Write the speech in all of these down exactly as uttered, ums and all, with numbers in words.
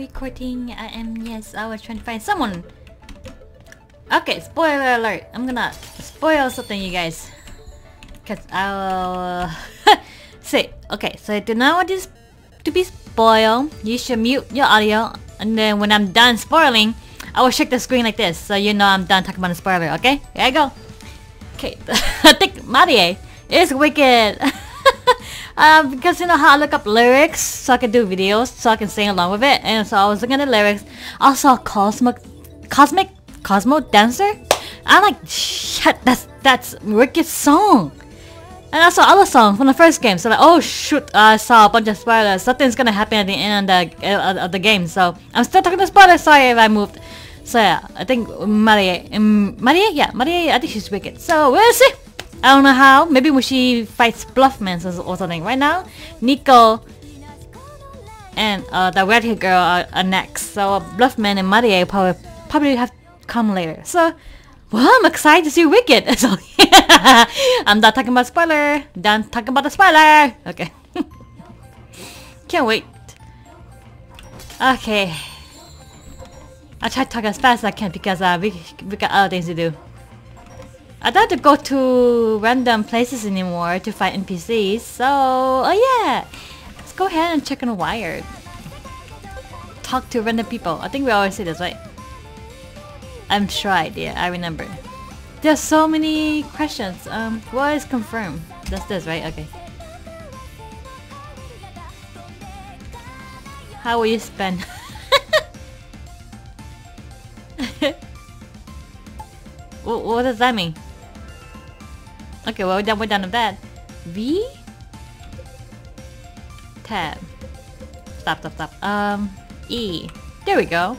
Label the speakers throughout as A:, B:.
A: recording. I am, yes, I was trying to find someone. Okay, spoiler alert. I'm gonna spoil something, you guys. Cause I'll say, okay, so I do not want this to be spoiled. You should mute your audio, and then when I'm done spoiling, I will shake the screen like this, so you know I'm done talking about the spoiler, okay? Here I go. Okay, I think Marie is wicked. um, because you know how I look up lyrics, so I can do videos, so I can sing along with it. And so I was looking at the lyrics. I saw Cosmic, Cosmic, Cosmo Dancer. I'm like, shit, that's that's Ricky's song. And I saw other songs from the first game, so like, oh shoot, I saw a bunch of spoilers. Something's gonna happen at the end of the uh, of the game, so I'm still talking to spoilers. Sorry if I moved. So yeah, I think Marie, um, Marie, yeah, Marie, I think she's wicked. So we'll see. I don't know how. Maybe when she fights Bluffman or something. Right now, Nico and uh, the red-haired girl are, are next. So Bluffman and Marie probably probably have come later. So. Well, I'm excited to see Wicked. So, yeah. I'm not talking about spoiler. Done talking about the spoiler. Okay. Can't wait. Okay. I'll try to talk as fast as I can because uh, we, we got other things to do. I don't have to go to random places anymore to fight N P Cs. So, oh yeah. Let's go ahead and check on Wired. Talk to random people. I think we always say this, right? I'm sure I did. I remember. There's so many questions. Um, what is confirmed? That's this, right? Okay. How will you spend? what, what does that mean? Okay, well we're done. We're done with that. V. Tab. Stop. Stop. Stop. Um. E. There we go.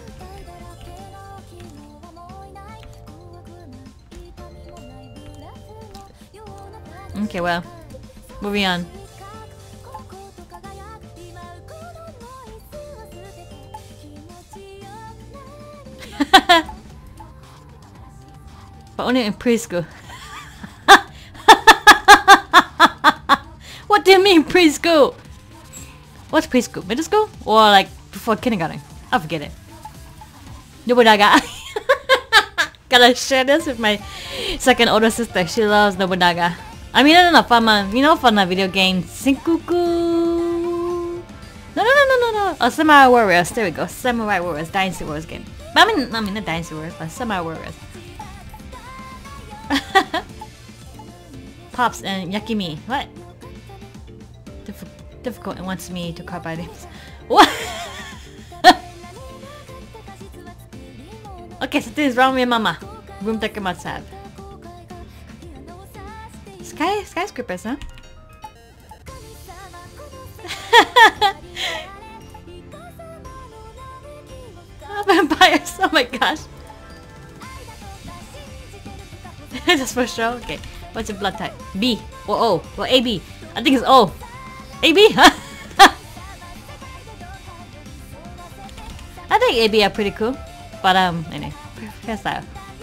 A: Okay, well, moving on. But only in preschool. What do you mean preschool? What's preschool? Middle school? Or like before kindergarten? I forget it. Nobunaga. Gotta share this with my second older sister. She loves Nobunaga. I mean, I don't know, from a, you know, from a video game, Sengoku. No, no, no, no, no, no. Oh, Samurai Warriors. There we go. Samurai Warriors, Dynasty Warriors game. But I mean, I mean, not Dynasty Warriors, but Samurai Warriors. Pops and Yakimi. What? Dif difficult and wants me to card by names. What? Okay, so this is wrong with Mama. Room Decker must have. Sky skyscrapers, huh? Oh, vampires! Oh my gosh! Just for show. Okay, what's your blood type? B or O? Well, A B. I think it's O. A B? I think A B are pretty cool, but um, anyway, hairstyle.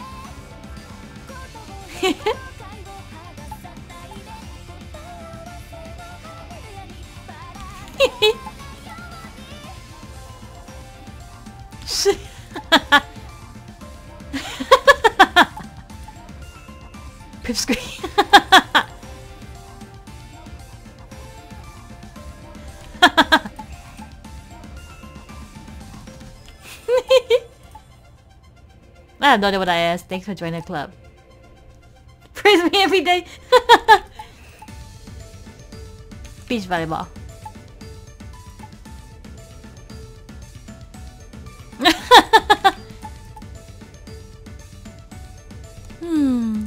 A: Pip screen. I don't know what I asked. Thanks for joining the club. Praise me every day. Beach volleyball. Hmm.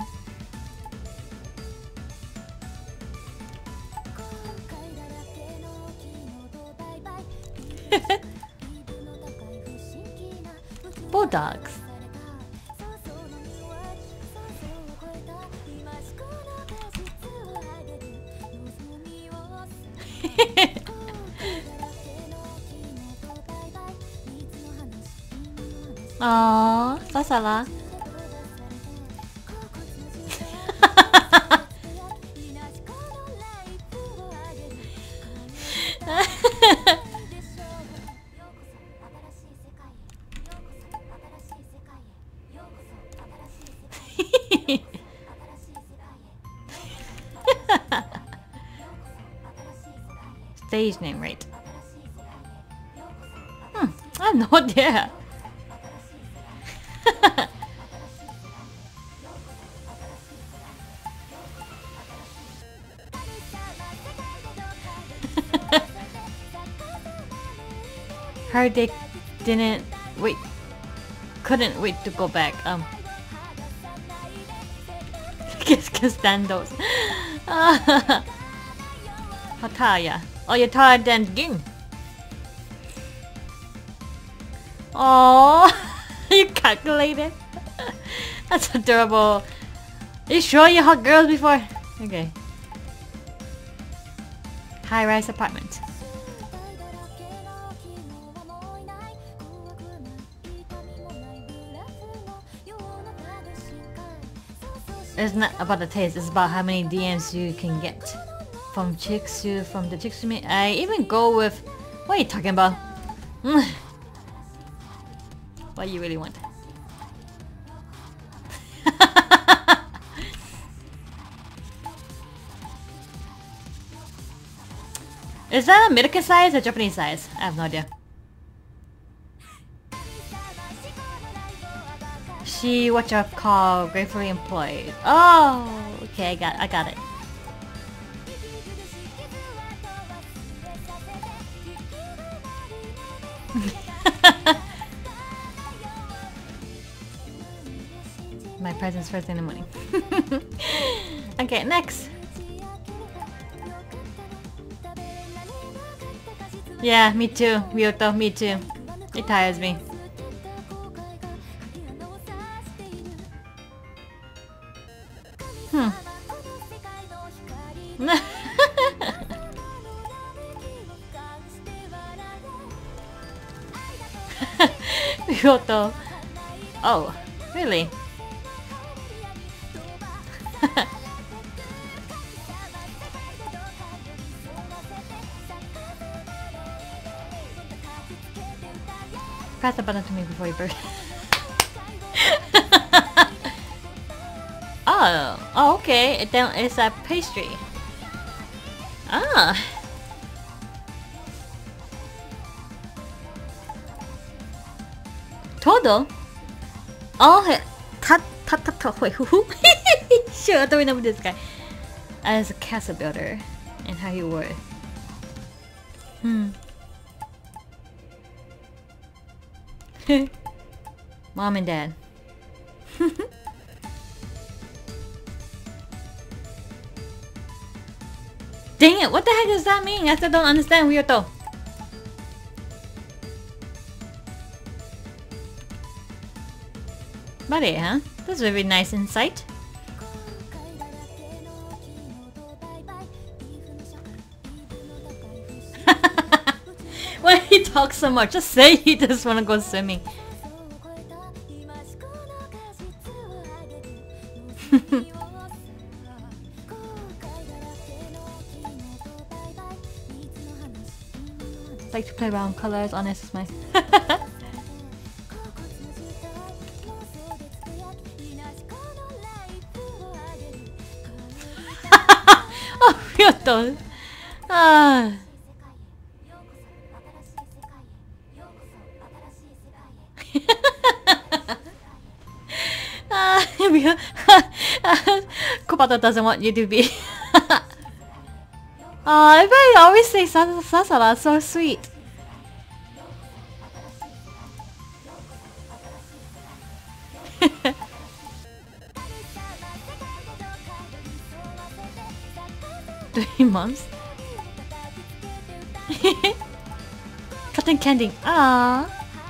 A: Bulldogs. Aww, Sasala. stage name, right? Hmm, I have no idea. Heard they didn't wait, couldn't wait to go back. Um, guess cause Dandos. Hataya. Oh, you're tired then, Ging. Oh, you calculated. That's adorable. Are you sure you hugged girls before? Okay. High-rise apartment. It's not about the taste, it's about how many D Ms you can get. From chicks to, from the chicks to me. I even go with... What are you talking about? What do you really want? Is that American size or Japanese size? I have no idea. She what you call gratefully employed. Oh, okay, I got, I got it. My presents first thing in the morning. Okay, next. Yeah, me too, Ryoto, me too. It tires me. Hmm. Ryoto. Oh, really? Press the button to me before you burst. Oh, oh, okay. It then it's a pastry. Ah. Todo? Oh, ta ta ta ta. Wait, who? Who? Sure, I don't remember this guy. As a castle builder and how he wore it. Hmm. Mom and Dad. Dang it, what the heck does that mean? I still don't understand, Ryoto. Buddy, huh? That's a very nice insight. Why he talks so much? Just say he just wanna go swimming. Like to play around colors, honest is my. Oh, Ryoto. Ah. Kobato doesn't want you to be. Oh, everybody always say Sasara, so sweet. Three months? Cotton candy. Ah.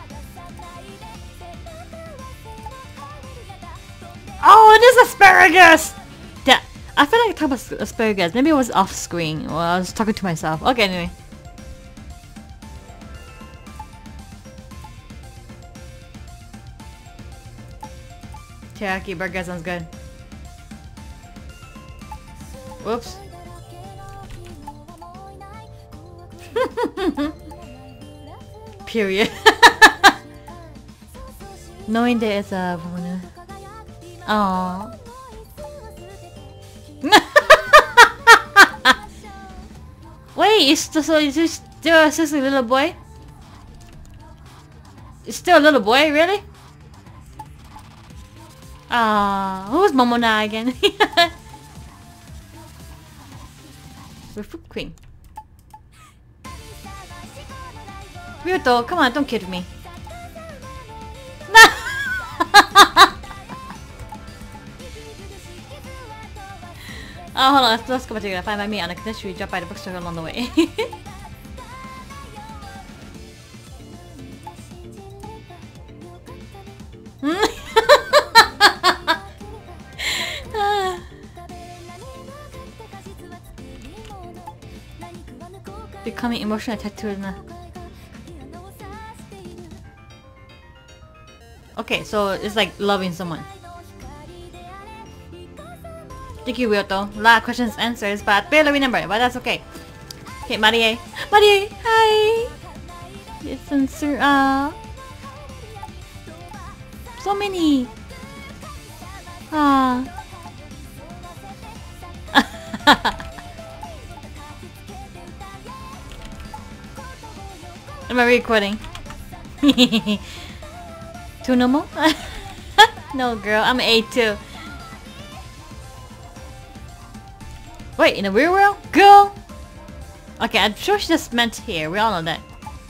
A: Oh, it is asparagus! Yeah, I feel like I talked about asparagus. Maybe it was off screen or I was talking to myself. Okay, anyway. Teriyaki burger sounds good. Whoops. Period. Knowing there is a... Aww. Wait, Wait, it's still, so is this still, is this a little boy? It's still a little boy, really? Ah, uh, who's Momona again? We're Fruit Queen. Ryuto, come on, don't kid me. Oh, hold on, let's, let's go back together. Find by me on a condition we drop by the bookstore along the way. Becoming emotionally attached to it. Okay, so it's like loving someone. Thank you, Ryuto. A lot of questions answers, but barely remember, but that's okay. Okay, Marie. Marie, hi! It's answer. Uh, so many. Ah. Am I recording? Two normal? No, girl, I'm A two. Wait, in the real world? Girl! Okay, I'm sure she just meant here. We all know that.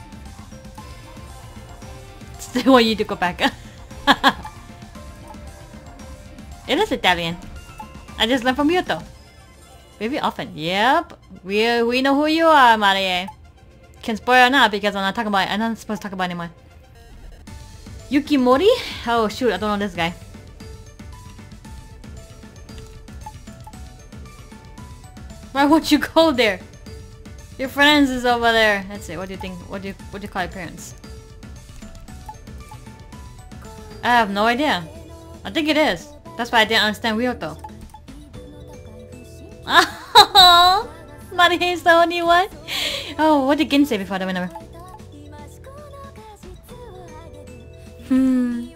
A: Still want you to go back. It is Italian. I just learned from Ryuto. Maybe often. Yep. We we know who you are, Marie. Can spoil now because I'm not talking about it. I'm not supposed to talk about it anymore. Yukimori? Oh shoot, I don't know this guy. Why won't you go there? Your friends is over there. That's it. What do you think? What do you what do you call your parents? I have no idea. I think it is. That's why I didn't understand Ryuto. Oh, Marie is the only one. Oh, what did Gin say before that? Whenever. Hmm.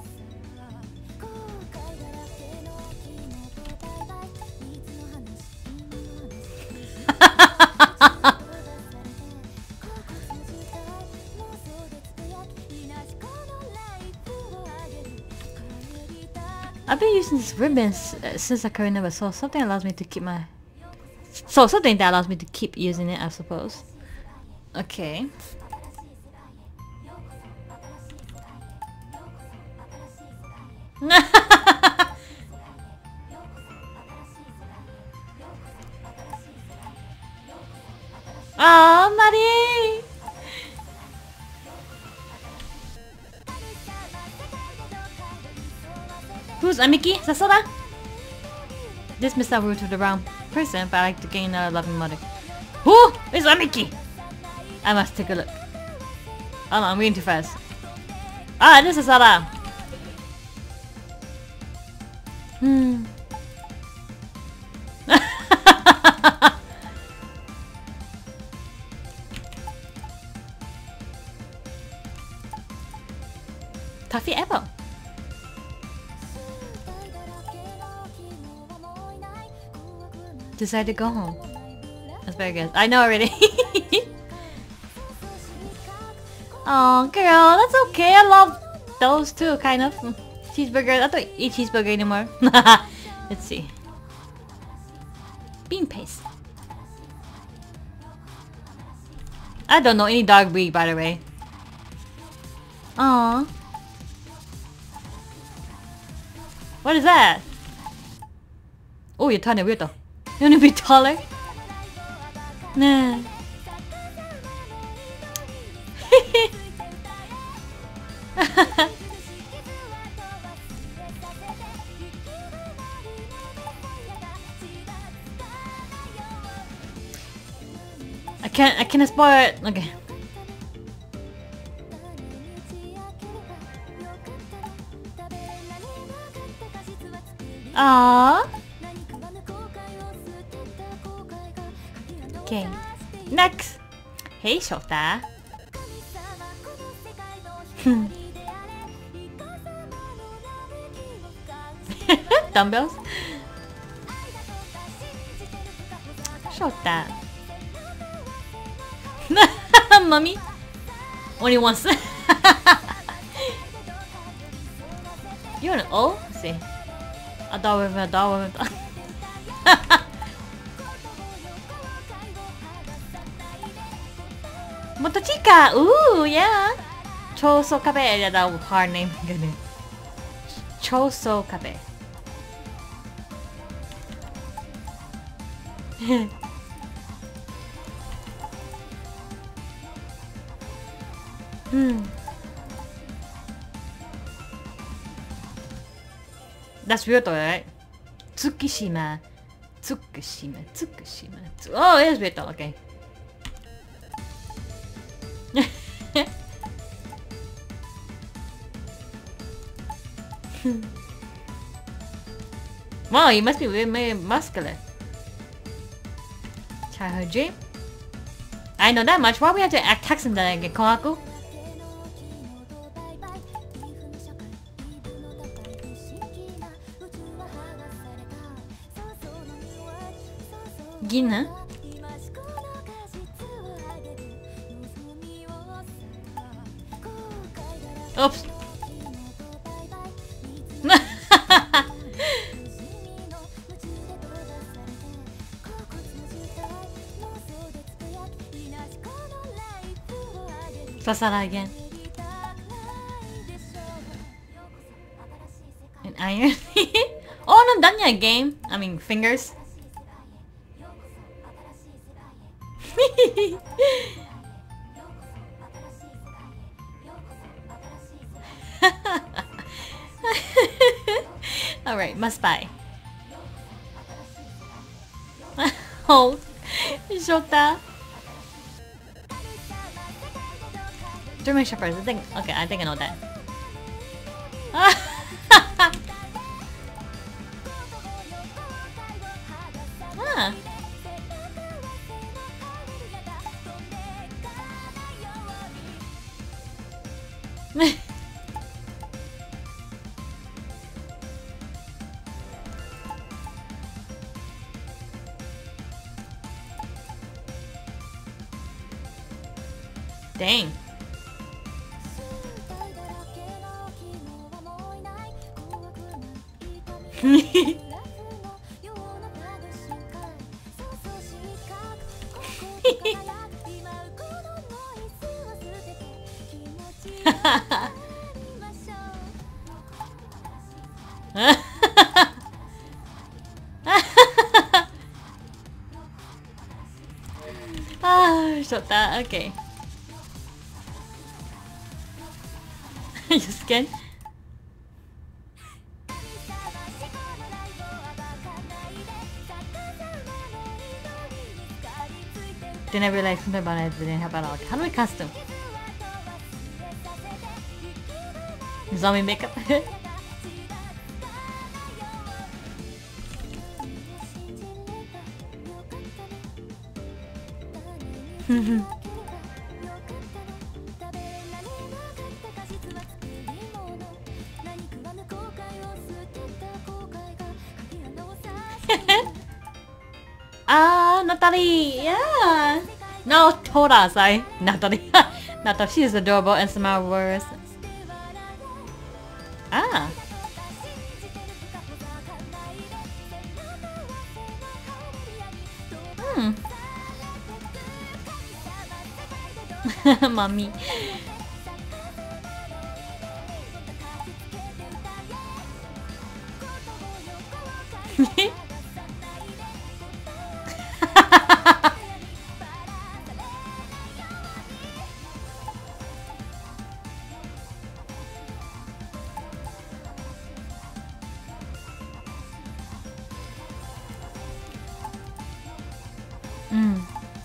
A: I've been using this ribbon uh, since I can remember, so something allows me to keep my... So something that allows me to keep using it, I suppose. Okay. Aw, Marie! Who's Amiki? Sasora? This missed out route to the wrong person, but I like to gain a loving mother. Who is Amiki? I must take a look. Oh no, I'm reading too fast. Ah, this is Sasora! Hmm. Toffee apple. Decide to go home. That's very good. I know already. Oh, girl, that's okay. I love those too, kind of. Cheeseburger. I don't eat cheeseburger anymore. Let's see. Bean paste. I don't know any dog breed, by the way. Aww. What is that? Oh, you're tiny, weirdo. You wanna be taller? Nah. I can't. I can't spoil it. Okay. Aww. Okay. Next. Hey, Shota. Dumbbells. Shota. Mommy? Only once. You want an O? Let's see. A dog with a dog with a dog. Motochika! Ooh, yeah! Choso Kabe. Yeah, that was a hard name. Choso Kabe. Hmm. That's Ryoto, right? Tsukishima. Tsukushima. Tsukushima. Tsu oh, it is Ryoto. Okay. Wow, you must be very muscular. Childhood dream? I know that much. Why we have to act Texan then again, Kohaku? Gin, huh? Oops. Sasara again. An iron? Oh, I'm done yet, game. I mean, fingers. Alright, must buy. Oh, Shota. German Shepherds, I think. Okay, I think I know that. Ah. Dang. Ah, shut that. Okay. You scared? Didn't realize something about it. Didn't have at all. How do we custom? Zombie makeup. Ah, Natalie, yeah. No, Tora, sorry, Natalie. Natalie, she is adorable and smart words. Ah. Hmm. Mommy. Mm.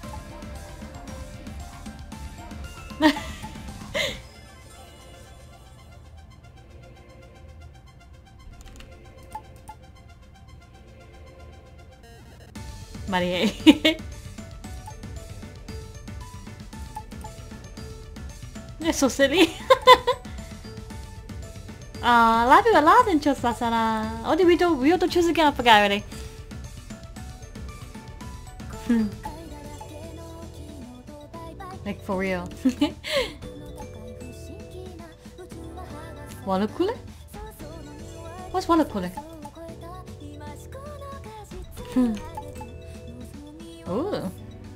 A: Maria. They're so silly. Ah, uh, a lot of people, a lot didn't choose Sasana. Oh, did we do? We have to choose again. I forgot already. Hmm. For real. Water cooler? What's water cooler? Hmm. Ooh.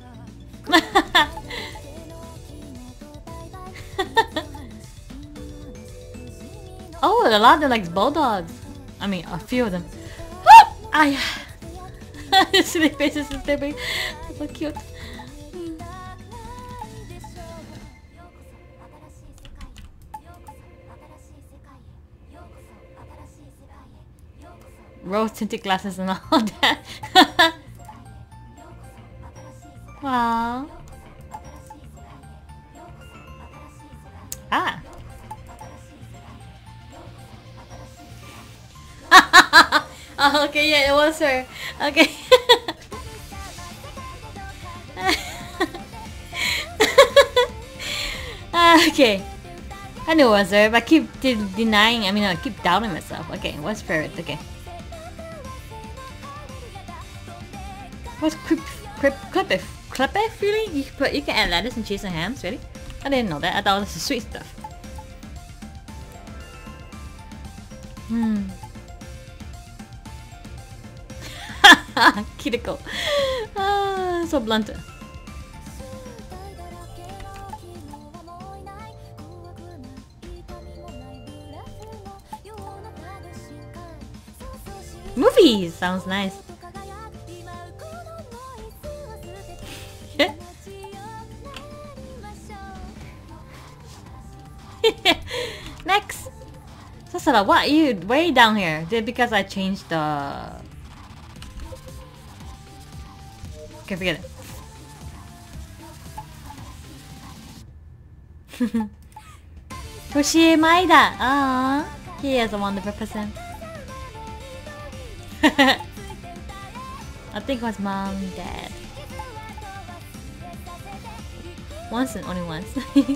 A: Oh, a lot of them like bulldogs. I mean, a few of them. I. Silly faces is so big. So cute. Rose tinted glasses and all that. Wow. Ah. Oh, okay, yeah, it was her. Okay. Okay. I knew it was her, but I keep de denying, I mean, I keep doubting myself. Okay, what's favorite? Okay. What's crip, crip, clippe? Clippe? Really? You can, put, you can add lettuce and cheese and hams? Really? I didn't know that. I thought it was the sweet stuff. Hmm. Kiriko. Ah, so blunt. Movies! Sounds nice. Next! Sasara, what are you way down here? Did because I changed the... Okay, forget it. Toshie Maeda! Aww, he is a wonderful person. I think it was mom, dad. Once and only once.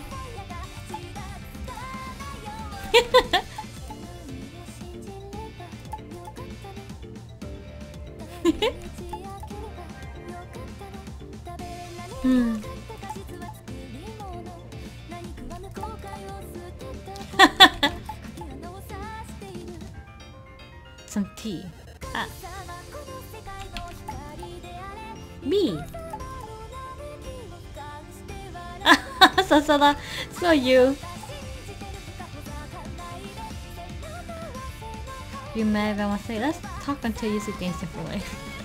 A: Hmm. Some tea. Ah. B. Sasada, so you. You may have want to say, let's talk until you see things differently.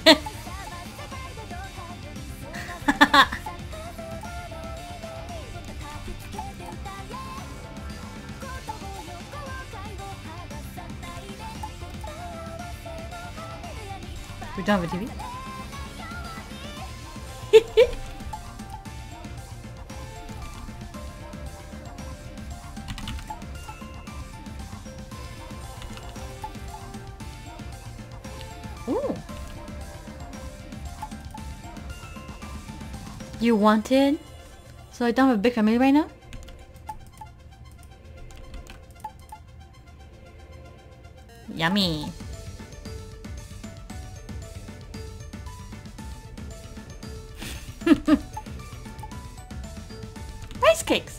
A: We're done with T V? Ooh. You wanted? So I don't have a big family right now? Yummy. Rice cakes.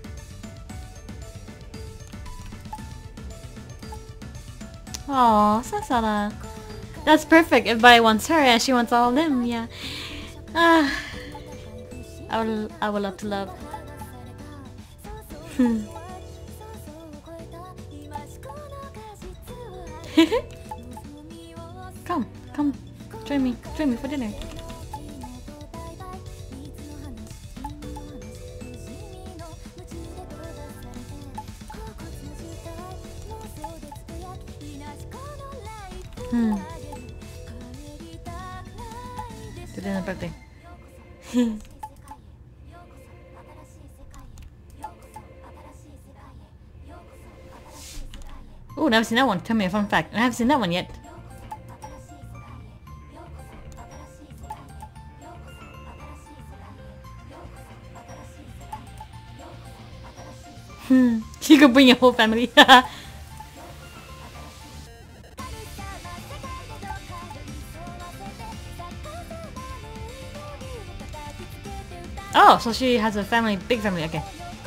A: Oh, Sasara. That's perfect. If I wants her and she wants all of them, yeah. Ah, I would, I would love to love. Come, come, join me, join me for dinner. Hmm. Today's my birthday. Oh, never seen that one. Tell me a fun fact. I haven't seen that one yet. Hmm. You could bring your whole family. Oh, Oh, so she has a family, big family. Okay.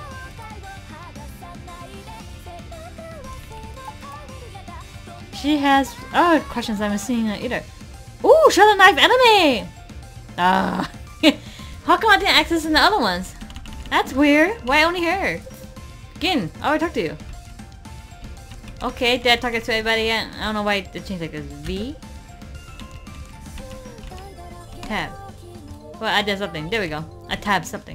A: She has oh questions I haven't seen either. Ooh, Shoulder Knife Anime! Ah. How come I didn't access in the other ones? That's weird. Why only her? Gin, I already talked to you. Okay, did I talk to everybody yet? I don't know why it changed like this. V. Tab. Well, I did something. There we go. I tabbed something.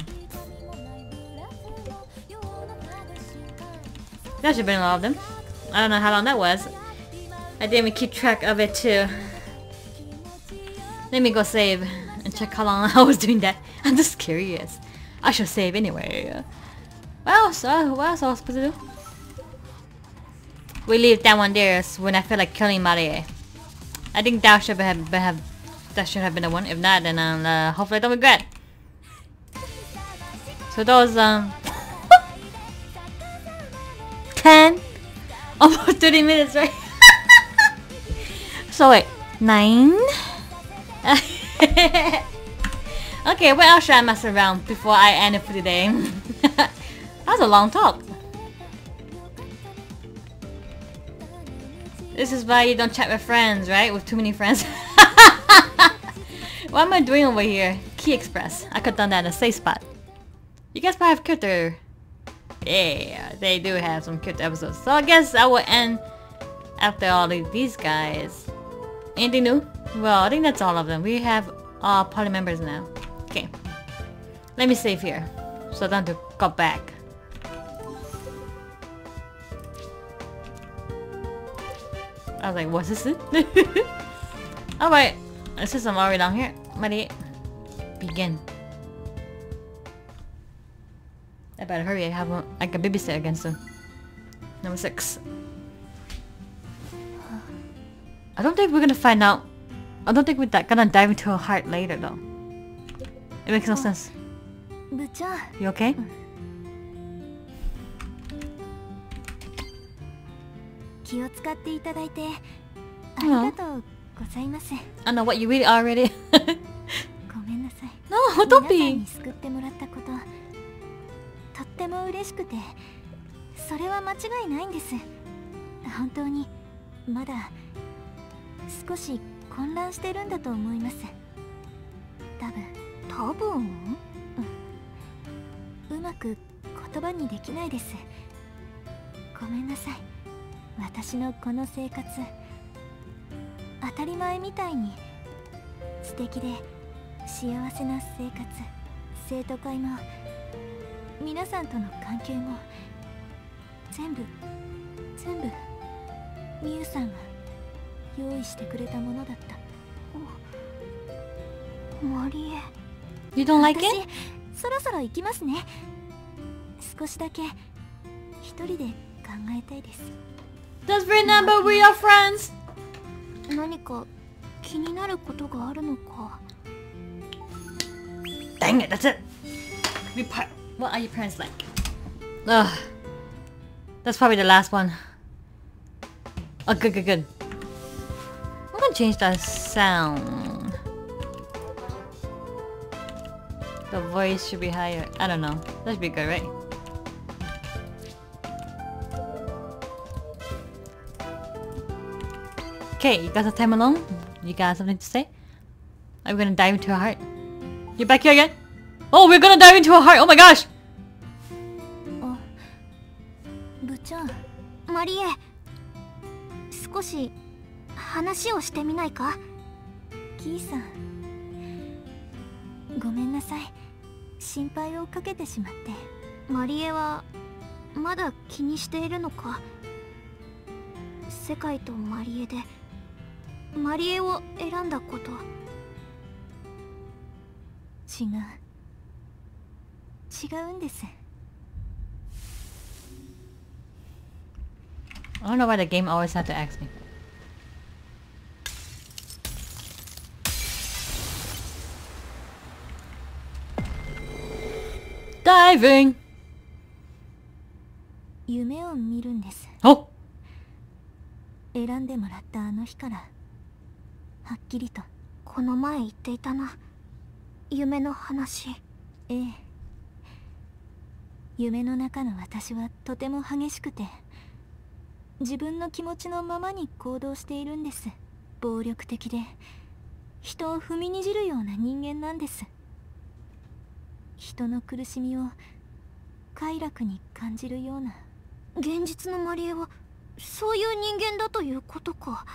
A: That should have been all of them. I don't know how long that was. I didn't even keep track of it too. Let me go save and check how long I was doing that. I'm just curious. I should save anyway. Well, so what else I was supposed to do? We leave that one there when I feel like killing Marie. I think that should have, have that should have been the one. If not, then um, uh, hopefully I don't regret. So those um ten, almost thirty minutes, right? So wait, nine. Okay, what else should I mess around before I end it for today? That was a long talk. This is why you don't chat with friends, right? With too many friends. What am I doing over here? Key Express. I could've done that in a safe spot. You guys probably have cuter. Yeah, they do have some cute episodes. So I guess I will end after all of these guys. Anything new? Well, I think that's all of them. We have all party members now. Okay. Let me save here. So I don't have to go back. I was like, what's this? Alright. Since I'm already down here. Ready? Begin. I better hurry. I have a, I can babysit against them. Number six. I don't think we're gonna find out. I don't think we're gonna dive into her heart later though. It makes no sense. You okay? I know what you really already. No, don't be.
B: とっても嬉しくて、それは間違いないんです。本当にまだ少し混乱してるんだと思います。多分、多分、うん、うまく言葉にできないです。ごめんなさい。私のこの生活、当たり前みたいに素敵で幸せな生活、生徒会も皆さんとの関係も全部全部ミユさんが用意してくれたものだった。お、マリエ。
A: You don't like it?
B: 私そろそろ行きますね。少しだけ一人で考えたいです。
A: Just remember we are friends.
B: 何か気になることがあるのか。
A: Dang it, that's it. We part. What are your parents like? Ugh. That's probably the last one. Oh, good, good, good. I'm gonna change the sound. The voice should be higher. I don't know. That should be good, right? Okay, you got some time alone? You got something to say? Are we gonna dive into her heart? You're back here again? Oh, we're gonna dive into her heart! Oh my gosh!
B: あ、部長、マリエ、少し話をしてみないか？キーさん、ごめんなさい。心配をかけてしまって。マリエはまだ気にしているのか？世界とマリエでマリエを選んだこと。違う。違うんです。
A: I don't know why the game always had to ask me. Diving!
B: 夢を見るんです。
A: Oh!
B: 選んでもらったあの日からはっきりとこの前言っていたな。夢の話。ええ、 夢の中の私はとても激しくて、自分の気持ちのままに行動しているんです。暴力的で人を踏みにじるような人間なんです。人の苦しみを快楽に感じるような。
C: 現実のマリエはそういう人間だということか。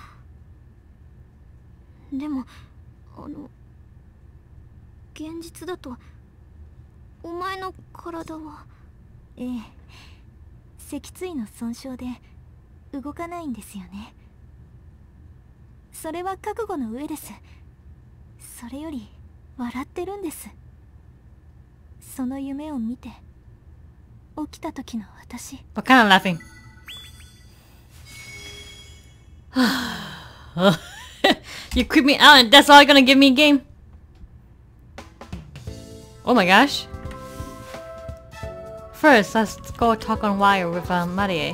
C: でもあの現実だとお前の体は。
B: ええ、脊椎の損傷で動かないんですよね。それは覚悟の上です。それより笑ってるんです。その夢を見て起きた時の私。
A: What kind of laughing? You creep me out and that's all you're gonna give me a game? Oh my gosh. First, let's go talk on wire with uh, Marie.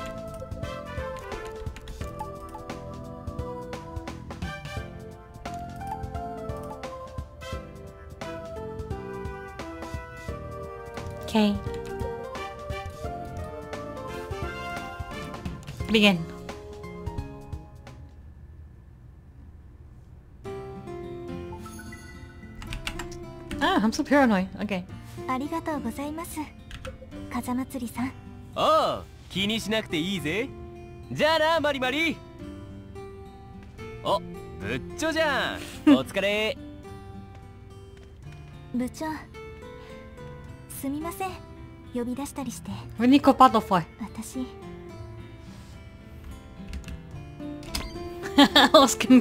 A: Okay. Begin. Ah, I'm so paranoid. Okay.
B: ありがとうございます、風祭りさん。
D: ああ、気にしなくていいぜ。じゃあな、マリマリ。お、部長じゃん。お疲れ。
B: 部長、すみません、呼び出したりして。
A: We need Copato for.
B: 私
A: I was gonna...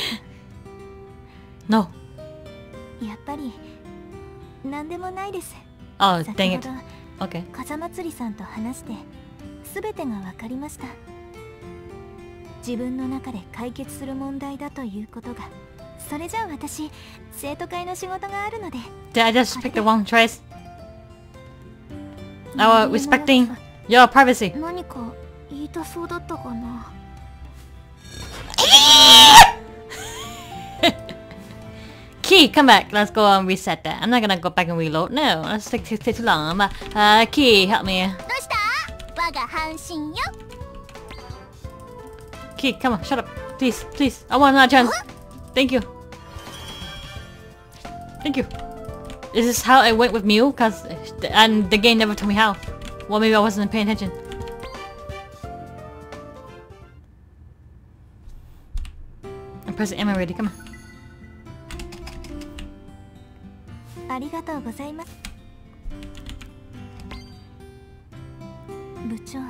A: No.
B: やっぱり何でもないです。
A: Oh,
B: 先
A: dang
B: ほ
A: it.
B: ど
A: Okay.
B: 風祭りさんと話して全てが分かりました。自分の中で解決する問題だということが。それじゃあ私、生徒会の仕事があるので。
A: Did I just pick the wrong choice? I was respecting your privacy.
C: 何か言いたそうだったかな。
A: Key, come back. Let's go and reset that. I'm not gonna go back and reload. No, let's take, take, take too long. But, uh, Key, help me.
C: どうした？我が半身よ。
A: Key, come on, shut up. Please, please. I want another chance. Thank you. Thank you. Is this how it went with Mew? Cause and the game never told me how. Well, maybe I wasn't paying attention. I'm pressing M already. Come on.
B: ありがとうございます。部長、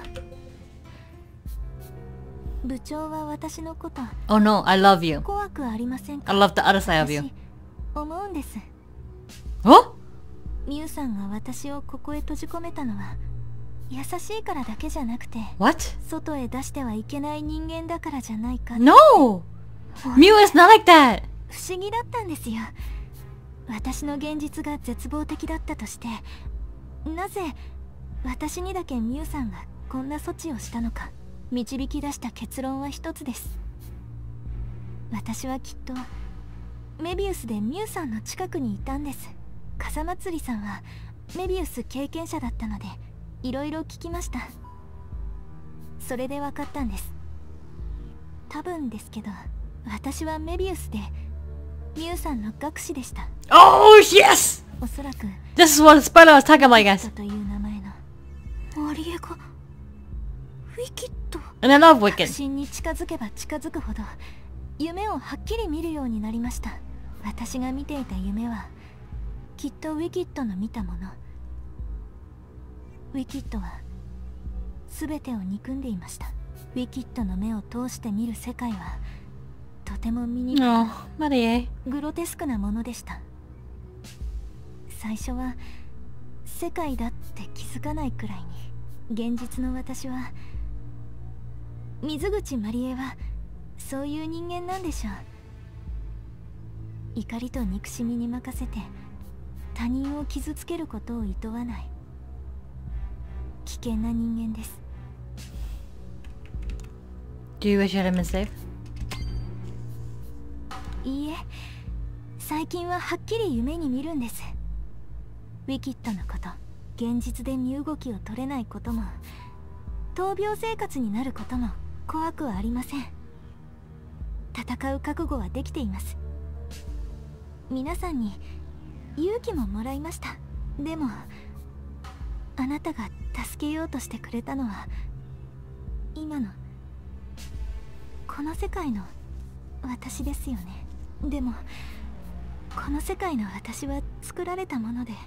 B: 部長は私のこと
A: Oh no, I love you.
B: 怖くありませんか？
A: I love the other side of you.
B: 私思うんです。
A: Oh?
B: ミュウさんが私をここへ閉じ込めたのは優しいからだけじゃなくて、
A: What?
B: 外へ出してはいけない人間だからじゃないか。
A: No! Mew is not like that!
B: 不思議だったんですよ。私の現実が絶望的だったとして、なぜ私にだけミュウさんがこんな措置をしたのか。導き出した結論は一つです。私はきっとメビウスでミュウさんの近くにいたんです。風祭りさんはメビウス経験者だったのでいろいろ聞きました。それで分かったんです。多分ですけど、私はメビウスでミュウさんの学士でした。
A: Oh yes!
B: おそらく
A: This is what the spoiler was talking about, guys.
B: という名前の
C: マリエがウィキッド。
A: And I love
B: 確
A: Wicked.
B: 信に近づけば近づくほど夢をはっきり見るようになりました。私が見ていた夢はきっとウィキッドの見たもの。ウィキッドは全てを憎んでいました。ウィキッドの目を通して見る世界はとても醜く
A: Oh, Marie.
B: グロテスクなものでした。最初は世界だって気づかないくらいに、現実の私は、水口まりえはそういう人間なんでしょう。怒りと憎しみに任せて他人を傷つけることを厭わない危険な人間です。
A: Do you wish you had been safe?
B: いいえ、最近ははっきり夢に見るんです。ウィキッドのこと、 現実で身動きを取れないことも闘病生活になることも怖くはありません。戦う覚悟はできています。皆さんに勇気ももらいました。でもあなたが助けようとしてくれたのは今のこの世界の私ですよね。でもこの世界の私は作られたもので、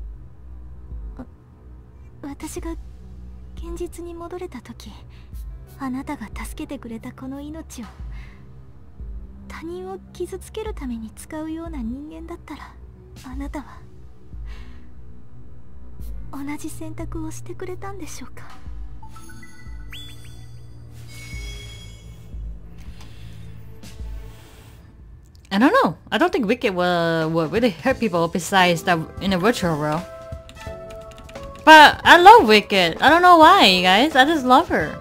B: 私が現実に戻れた時、あなたが助けてくれたこの命を他人を傷つけるために使うような人間だったら、あなたは同じ選択をしてくれたんでしょうか。
A: I don't know. I don't think Wicked will, will really hurt people besides that in a virtual world. But I love Wicked. I don't know why, you guys. I just love her.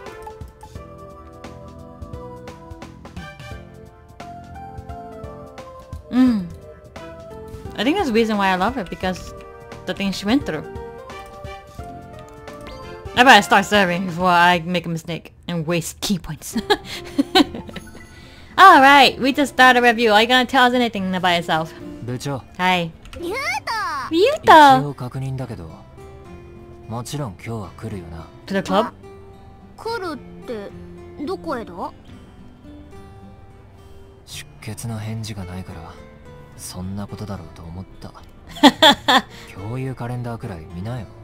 A: Mm. I think that's the reason why I love her, because the things she went through. I better start serving before I make a mistake and waste key points. Alright, we just started a review. Are you gonna tell us anything about yourself?
E: 部長。
A: はい。
C: リュウト。
A: リュウト。
E: 一応確認だけど、もちろん今日は来るよな。
A: To the club?
C: 来るってどこへだ？
E: 出血の返事がないから、そんなことだろうと思った。共有カレンダーくらい見なよ。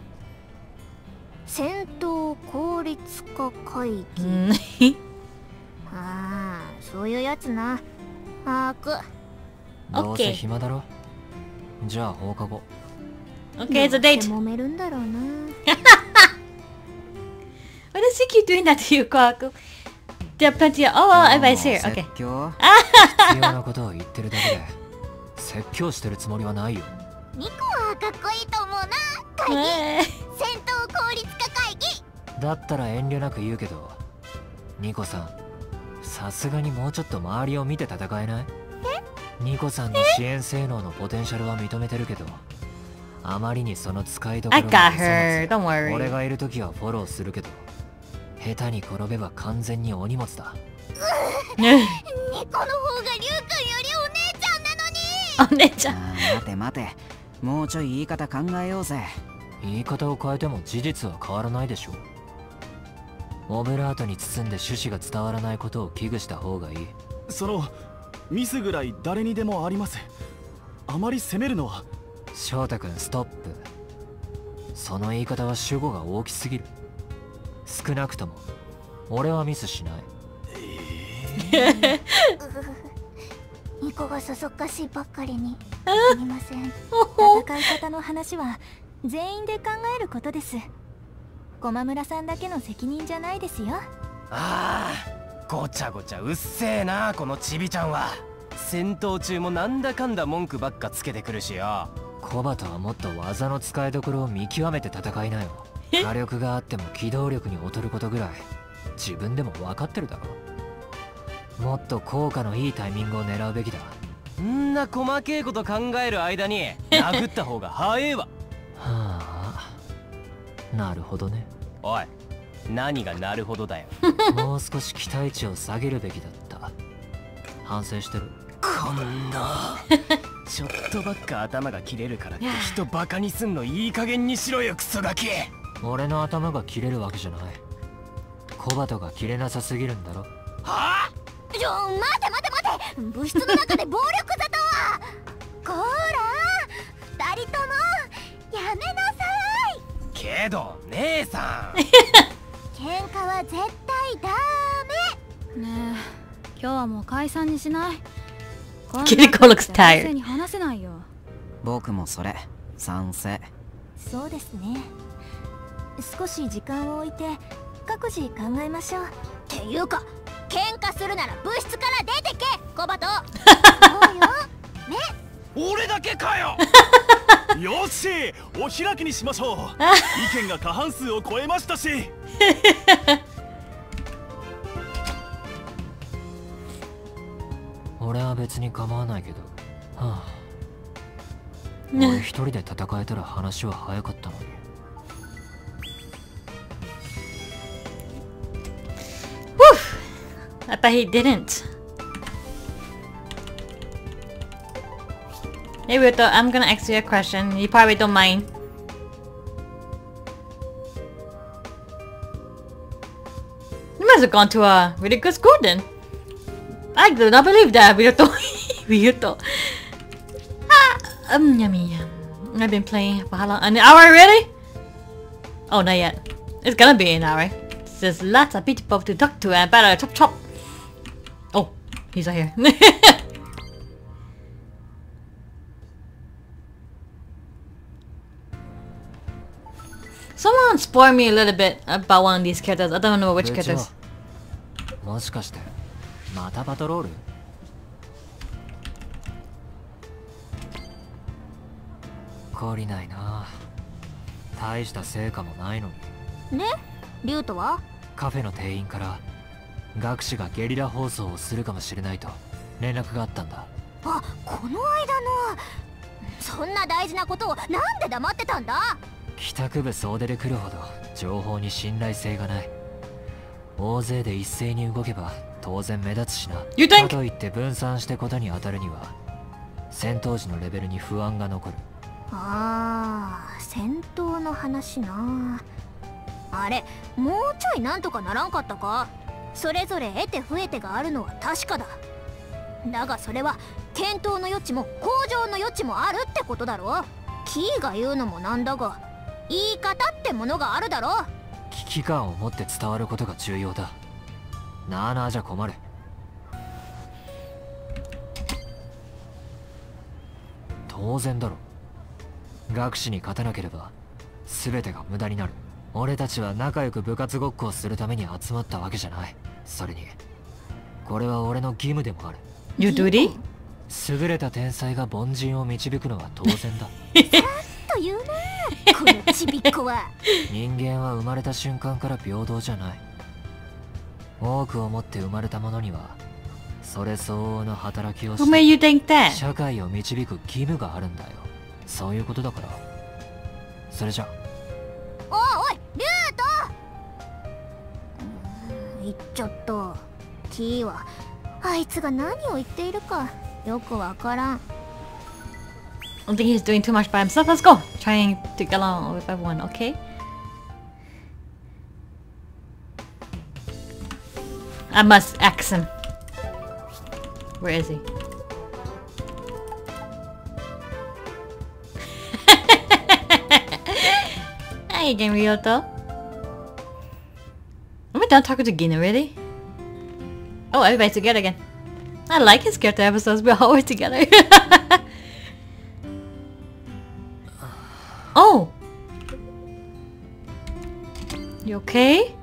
C: 戦闘効率化会議。
A: Mm.
C: ああ、そういうやつな。あーく。
E: どうせ暇だろ。じゃあ放課後。
A: Okay, it's a date.
C: 揉めるんだろうな。
A: Why does she keep doing that to you, Kwaku? There are plenty of... Oh, well, everybody's here. Okay.
E: 必要なことを言ってるだけで、説教してるつもりはないよ。
C: ニコはかっこいいと思うな。会議。戦闘効率化会議。
E: だったら遠慮なく言うけど、ニコさん、さすがにもうちょっと周りを見て戦えない？ニコさんの支援性能のポテンシャルは認めてるけど、あまりにその使いどころ
A: I got her. Don't worry.
E: 俺がいるときはフォローするけど、下手に転べば完全にお荷物だ。
C: ニコの方がリュウ君よりお姉ちゃんなのに。
A: お姉ちゃん。
F: 待て待て、もうちょい言い方考えようぜ。
E: 言い方を変えても事実は変わらないでしょう。オブラートに包んで趣旨が伝わらないことを危惧した方がいい。
G: そのミスぐらい誰にでもあります。あまり責めるのは。
E: 翔太君ストップ。その言い方は主語が大きすぎる。少なくとも俺はミスしない。
C: えー、ニコがそそっかしいばっかりにすみません。
B: 戦い方の話は全員で考えることです。駒村さんだけの責任じゃないですよ。
D: ああ、ごちゃごちゃうっせえな、このチビちゃんは。戦闘中もなんだかんだ文句ばっかつけてくるしよ。
E: コバトはもっと技の使いどころを見極めて戦いなよ。火力があっても機動力に劣ることぐらい自分でも分かってるだろ。もっと効果のいいタイミングを狙うべきだ。
D: んな細けいこと考える間に殴った方が早えわ。
E: はあ、なるほどね。
D: おい、何がなるほどだよ。
E: もう少し期待値を下げるべきだった。反省してる。
D: こんなちょっとばっか頭が切れるからって人バカにすんのいい加減にしろよ、クソガキ。
E: 俺の頭が切れるわけじゃない。コバトが切れなさすぎるんだろ。
D: はあ、
C: ちょ、待て待て待て、部室の中で暴力沙汰は。こら二人ともやめなさい。
D: けど姉さん
C: 喧嘩は絶対ダメ。
H: ねえ、今日はもう解散にしない？
A: Kiriko looks tired.
H: に話せないよ。
F: 僕もそれ賛成。
B: そうですね。少し時間を置いて各自考えましょう。
C: っていうか、喧嘩するなら部室から出てけ、コバト。そうよ。ね。
G: 俺だけかよ。よし、お開きにしましょう。意見が過半数を超えましたし。
E: 俺は別に構わないけど。はあ、 俺一人で戦えたら話は早かったのに。
A: I bet he didn't. Hey Ruto, I'm gonna ask you a question. You probably don't mind. You must have gone to a really good school then. I do not believe that, Ruto. Ruto. Ah, um, yummy. I've been playing for how long? An hour already? Oh, not yet. It's gonna be an hour. There's lots of people to talk to and better chop chop. Oh, he's right here. Someone spoiled me a little bit about one of these characters. I don't know which characters.
E: もしかしてまたパトロール？懲りないな。大した成果もないのに。
C: ね、リュウトは？
E: カフェの店員から学士がゲリラ放送をするかもしれないと連絡があったんだ。
C: あ、この間の。そんな大事なことをなんで黙ってたんだ？
E: 帰宅部総出で来るほど情報に信頼性がない。大勢で一斉に動けば当然目立つしな。かといって分散してことに当たるには戦闘時のレベルに不安が残る。
C: ああ、戦闘の話な。あれ、もうちょいなんとかならんかったか？それぞれ得て増えてがあるのは確かだ。だがそれは検討の余地も向上の余地もあるってことだろ。キーが言うのもなんだが、言い方ってものがあるだろ。
E: 危機感を持って伝わることが重要だ。なあなあじゃ困る。当然だろ。学士に勝たなければ全てが無駄になる。俺たちは仲良く部活ごっこをするために集まったわけじゃない。それにこれは俺の義務でもある。
A: You duty?
E: 優れた天才が凡人を導くのは当然だ。
C: さっと言うな、このちびっこは。
E: 人間は生まれた瞬間から平等じゃない。多くを持って生まれた者にはそれ相応の働きをし
A: Who made you think that?
E: 社会を導く義務があるんだよ。そういうことだから。それじゃ。
C: おいおい、リュウト。うーん、言っちゃった。キーはあいつが何を言っているかよくわからん。
A: I think he's doing too much by himself. Let's go. Trying to get along with everyone, okay? I must ask him. Where is he? Hi again, Ryoto. Am I done talking to Gina already? Oh, everybody's together again. I like his character episodes. We're always together. Oh! You okay?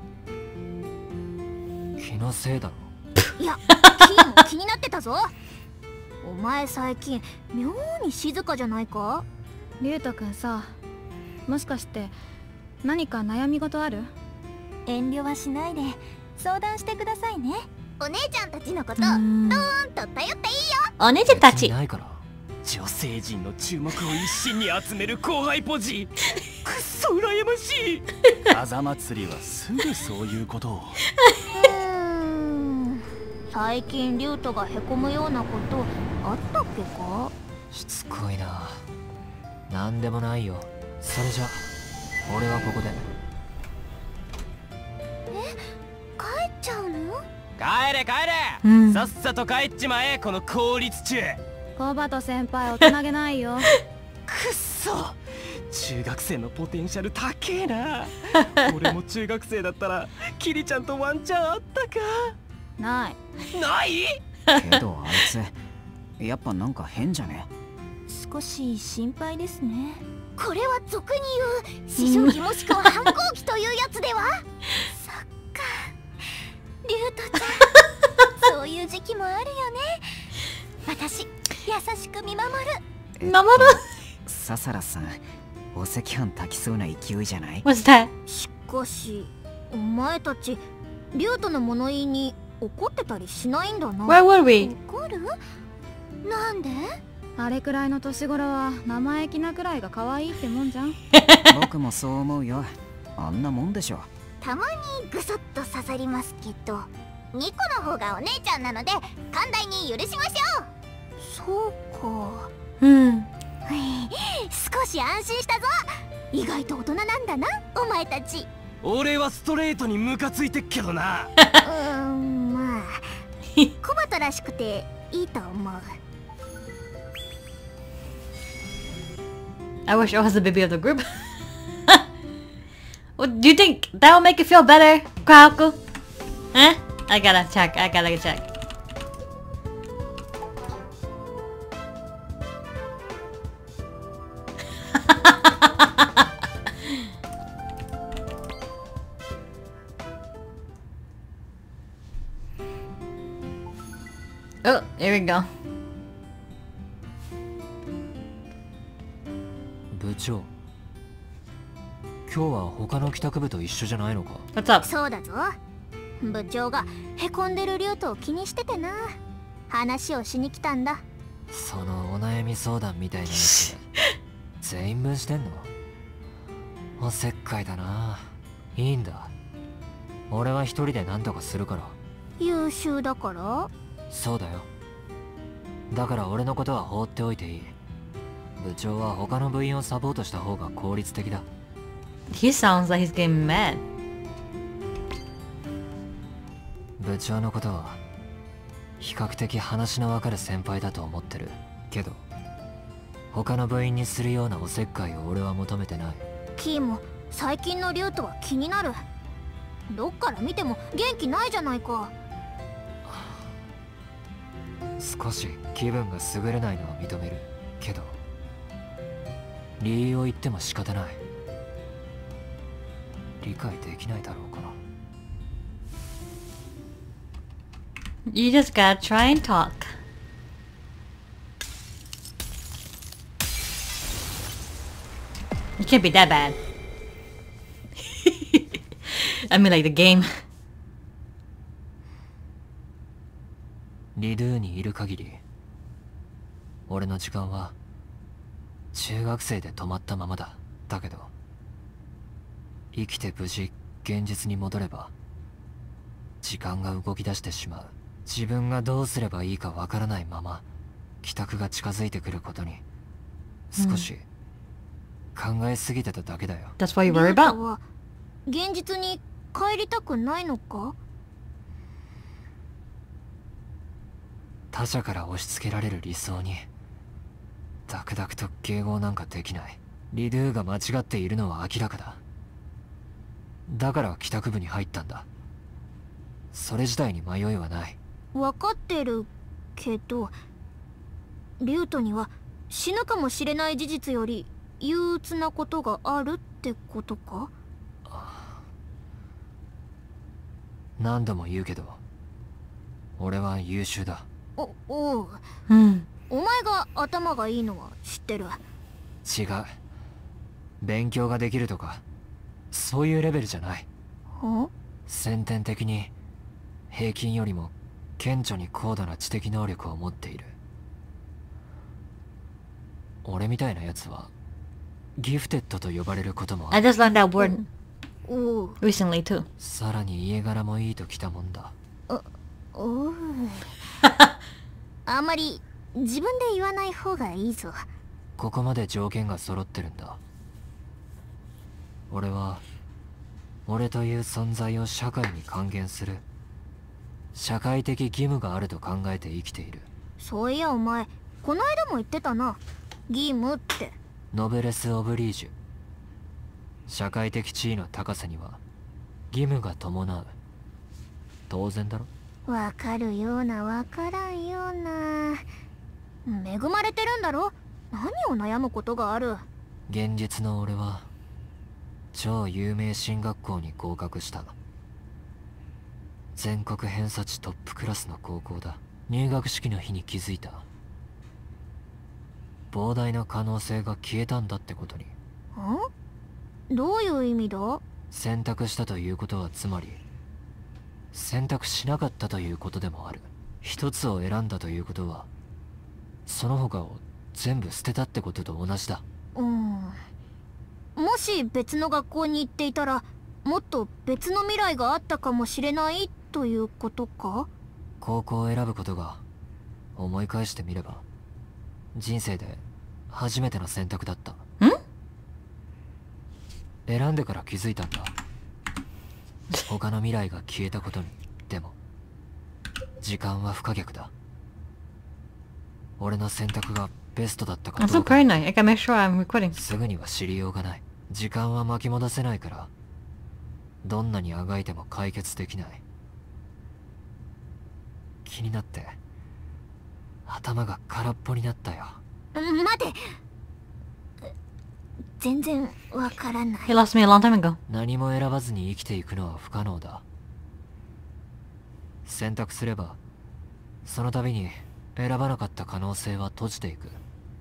E: 気のせいだろ。
C: いや、キーも気になってたぞ。お前最近妙に静かじゃないか？
H: リュウト君さ、もしかして何か悩み事ある？
B: 遠慮はしないで相談してくださいね。
C: お姉ちゃんたちのことどーんと頼っていいよ。
A: お姉ちゃんたち。
E: ないから。
G: 女性陣の注目を一身に集める後輩ポジ。くっそ羨ましい。風祭りはすぐそういうことを。
C: うーん、最近リュウトがへこむようなことあったっけか？
E: しつこいな。なんでもないよ。それじゃ俺はここで。
C: え、帰っちゃうの？
D: 帰れ帰れ、
A: うん、
D: さっさと帰っちまえ、この効率中。
H: コバト先輩大人げないよ。
G: くっそ、中学生のポテンシャル高えな。俺も中学生だったらキリちゃんとワンチャンあったか。
H: ない。
G: ない
F: けどあいつやっぱなんか変じゃね？
B: 少し心配ですね。
C: これは俗に言う思春期もしくは反抗期というやつでは？そっか、リュウトちゃんそういう時期もあるよね。私優しく見守る。
A: 守る。
F: ササラさん、お赤飯炊きそうな勢いじゃない？
A: What's that?
C: しかしお前たちリュウトの物言いに怒ってたりしないんだな。
A: Where were we?
C: 怒る？なんで？
H: あれくらいの年頃は生意気なくらいが可愛いってもんじゃん。
F: 僕もそう思うよ。あんなもんでしょ。
C: たまにぐそっと刺さりますけど、ニコの方がお姉ちゃんなので寛大に許しましょう。そうか。
A: Hmm.
C: 少し安心したぞ。意外と大人なんだな、お前たち。
D: 俺はストレートにムカついてっけどな。
C: うーん、まあコバトらしくていいと思う。
A: I wish I was the baby of the group. What, do you think that will make you feel better, Kwaku? Huh? I gotta check. I gotta check. Oh, here we go.
E: 部長、今日は他の帰宅部と一緒じゃないのか？
A: What's up?
C: そうだぞ。部長がへこんでるリュウトを気にしててな。話をしに来たんだ。
E: そのお悩み相談みたいなやつ全員分してんの？おせっかいだな。いいんだ、俺は一人で何とかするから。
C: 優秀だから？
E: そうだよ。だから俺のことは放っておいていい。部長は他の部員をサポートした方が効率的だ。
A: He sounds like he's getting mad.
E: 部長のことは比較的話のわかる先輩だと思ってるけど、他の部員にするようなおせっかいを俺は求めてない。
C: キーも最近のリュウトは気になる。どっから見ても元気ないじゃないか。
E: 少し気分が優れないのは認めるけど、理由を言っても仕方ない。理解できないだろうかな。
A: You just gotta try and talk. You can't be that bad. I mean like the game.
E: リドゥにいる限り俺の時間は中学生で止まったままだ。だけど生きて無事現実に戻れば時間が動き出してしまう。自分がどうすればいいかわからないまま帰宅が近づいてくることに少し考えすぎてただけだよ。
A: That's what you
C: リ
A: worry
C: ュウト
A: about?
C: は現実に帰りたくないのか？
E: 他者から押し付けられる理想にダクダクと迎合なんかできない。リドゥが間違っているのは明らかだ。だから帰宅部に入ったんだ。それ自体に迷いはない。
C: 分かってるけど、リュウトには死ぬかもしれない事実より憂鬱なことがあるってことか？
E: 何度も言うけど俺は優秀だ。
C: お、おう。
A: Hmm.
C: お前が頭がいいのは知ってる。
E: 違う、勉強ができるとかそういうレベルじゃない。
C: ん？
E: 先天的に平均よりも顕著に高度な知的能力を持っている。俺みたいなやつはギフテッドと呼ばれることもあ
A: I
E: る。
A: just learned that word
C: おう。
A: recently too.
E: さらに家柄もいいときたもんだ。
C: おう。あんまり自分で言わない方がいいぞ。
E: ここまで条件が揃ってるんだ。俺は俺という存在を社会に還元する社会的義務があると考えて生きている。
C: そういやお前この間も言ってたな、義務って。
E: ノブレス・オブリージュ。社会的地位の高さには義務が伴う。当然だろ。
C: わかるようなわからんような。恵まれてるんだろ。何を悩むことがある。
E: 現実の俺は超有名進学校に合格した。全国偏差値トップクラスの高校だ。入学式の日に気づいた。膨大な可能性が消えたんだってことに。
C: ん？どういう意味だ？
E: 選択したということはつまり選択しなかったということでもある。一つを選んだということはその他を全部捨てたってことと同じだ。
C: うん。もし別の学校に行っていたら、もっと別の未来があったかもしれないということか？
E: 高校を選ぶことが、思い返してみれば人生で初めての選択だった。
A: ん？
E: 選んでから気づいたんだ。他の未来が消えたことに。でも時間は不可逆だ。俺の選択がベストだったか
A: That's
E: ど
A: not
E: うか
A: very nice. I gotta make sure I'm recording.
E: すぐには知りようがない。時間は巻き戻せないから、どんなにあがいても解決できない。気になって頭が空っぽになったよ。
C: 待て。全然わからない。
A: He lost me a long time ago.
E: 何も選ばずに生きていくのは不可能だ。選択すればその度に選ばなかった可能性は閉じていく。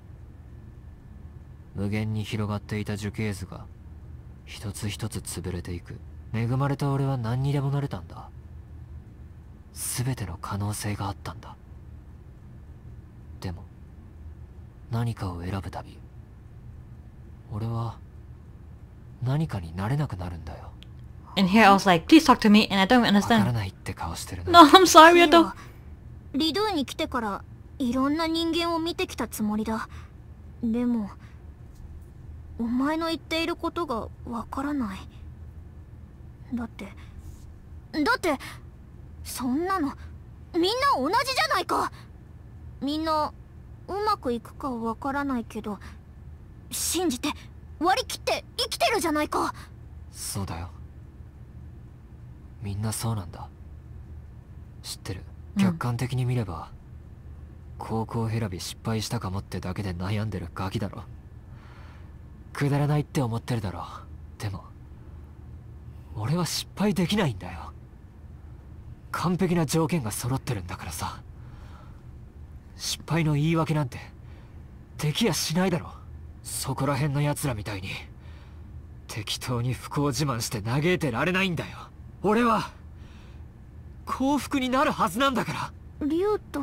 E: 無限に広がっていた樹形図が一つ一つ潰れていく。恵まれた俺は何にでもなれたんだ。全ての可能性があったんだ。でも何かを選ぶたび俺は何かになれなくなるんだよ。
A: And here I was like, please talk to me, and I don't
E: わから
A: understand.
E: ないって顔してる
A: No,
E: な。
A: I'm sorry, I don't.
C: リドゥに来てからいろんな人間を見てきたつもりだ。でもお前の言っていることがわからない。だってだってそんなのみんな同じじゃないか。みんなうまくいくかわからないけど信じて割り切って生きてるじゃないか。
E: そうだよ。みんなそうなんだ。知ってる。客観的に見れば、高校選び失敗したかもってだけで悩んでるガキだろ。くだらないって思ってるだろ。でも俺は失敗できないんだよ。完璧な条件が揃ってるんだからさ。失敗の言い訳なんてできやしないだろ。そこら辺の奴らみたいに適当に不幸自慢して嘆いてられないんだよ。俺は幸福になるはずなんだから。
C: リュウと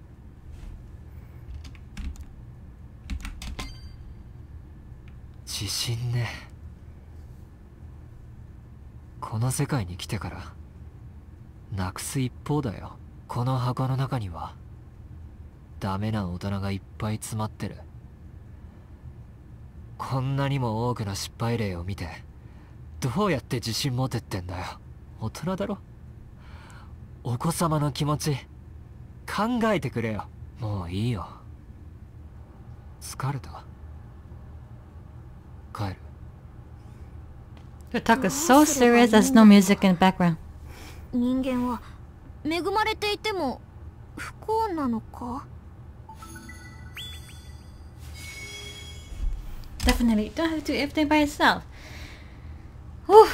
E: 自信ね。この世界に来てからなくす一方だよ。この箱の中にはダメな大人がいっぱい詰まってる。こんなにも多くの失敗例を見てどうやって自信持てってんだよ。大人だろ。お子様の気持ち考えてくれよ。もういいよ。疲れた。帰る。
A: The talk is so serious, there's no music in the background.
C: 人間は恵まれていても不幸なのか？
A: Definitely, you don't have to do everything by yourself. Whew.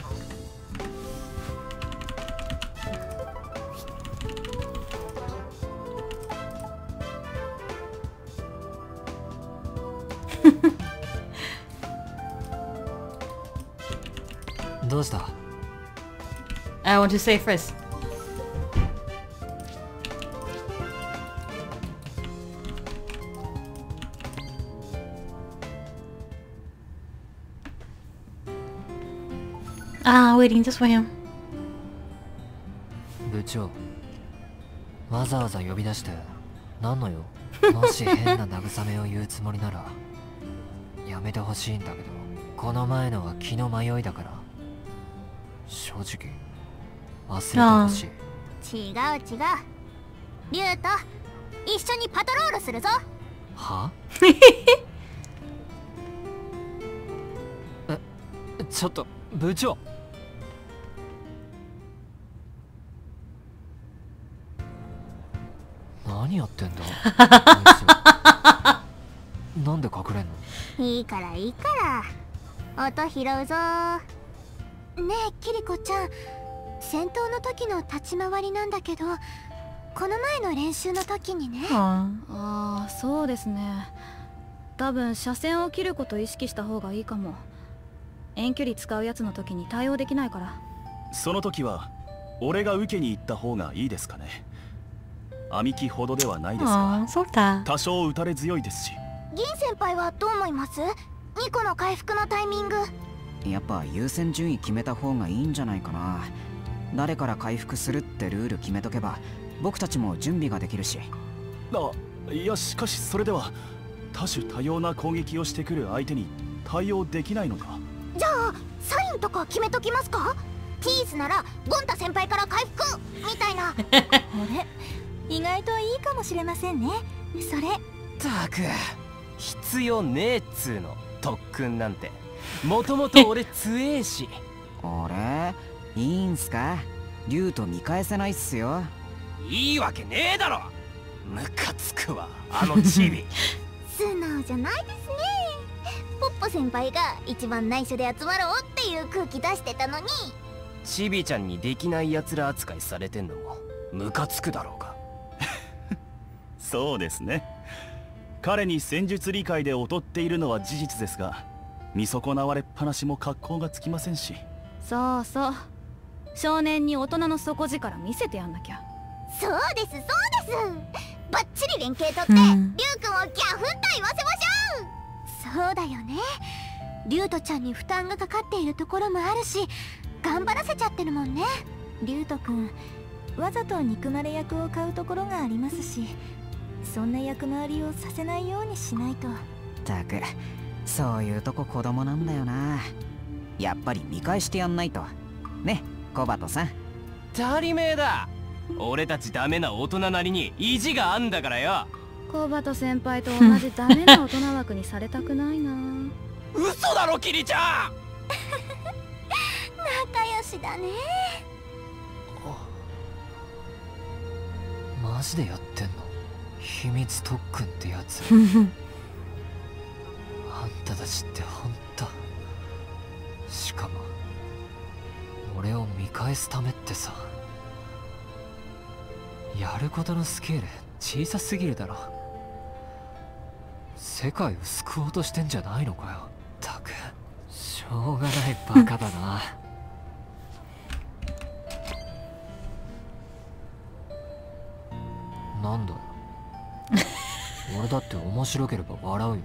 A: I want to say first. Ah, waiting just for him.
E: 部長、わざわざ呼び出して何の用？もし変な慰めを言うつもりならやめてほしいんだけど、この前のは気の迷いだから正直忘れてほしい。
C: 違う違う。リュウと一緒にパトロールするぞ。
E: は？え、ちょっと部長。何やってんだあいつ。なんで隠れんの？
C: いいからいいから音拾うぞ。ねえキリコちゃん、戦闘の時の立ち回りなんだけど、この前の練習の時にね。
H: ああ、そうですね。多分車線を切ることを意識した方がいいかも。遠距離使うやつの時に対応できないから。
G: その時は俺が受けに行った方がいいですかね。 兄貴ほどではないですが、
A: Aw, そうだ。
G: 多少打たれ強いですし。
C: 銀先輩はどう思います？ニコの回復のタイミング。
F: やっぱ優先順位決めた方がいいんじゃないかな。誰から回復するってルール決めとけば僕たちも準備ができるし。
G: あ、いやしかしそれでは多種多様な攻撃をしてくる相手に対応できないのか。
C: じゃあサインとか決めときますか？ティースならゴンタ先輩から回復みたいな。
B: あれ、意外といいかもしれませんね。それ
D: たく必要ねえっつうの特訓なんて。もともと俺強えし。
F: あれいいんすか？竜と見返せないっすよ。
D: いいわけねえだろ。ムカつくわあのチビ。
C: 素直じゃないですね。ポッポ先輩が一番内緒で集まろうっていう空気出してたのに。
D: チビちゃんにできないやつら扱いされてんのもムカつくだろうが。
G: そうですね。彼に戦術理解で劣っているのは事実ですが、見損なわれっぱなしも格好がつきませんし。
H: そうそう、少年に大人の底力見せてやんなきゃ。
C: そうですそうです。バッチリ連携取って、リュウ君をギャフンと言わせましょう。そうだよね。リュウトちゃんに負担がかかっているところもあるし、頑張らせちゃってるもんね。
B: リュウト君、わざと憎まれ役を買うところがありますし、そんな役回りをさせないようにしないと。
F: たくそういうとこ子供なんだよな。やっぱり見返してやんないとね、コバトさん。
D: 足りめえだ。俺たちダメな大人なりに意地があんだからよ。
H: コバト先輩と同じダメな大人枠にされたくないな。
D: 嘘だろキリちゃん。
C: 仲良しだね。
E: マジでやってんの？秘密特訓ってやつ。あんたたちってほんと。しかも俺を見返すためってさ、やることのスケール小さすぎるだろ。世界を救おうとしてんじゃないのかよ。ったくしょうがないバカだな。なんだよ。俺だって面白ければ笑うよ。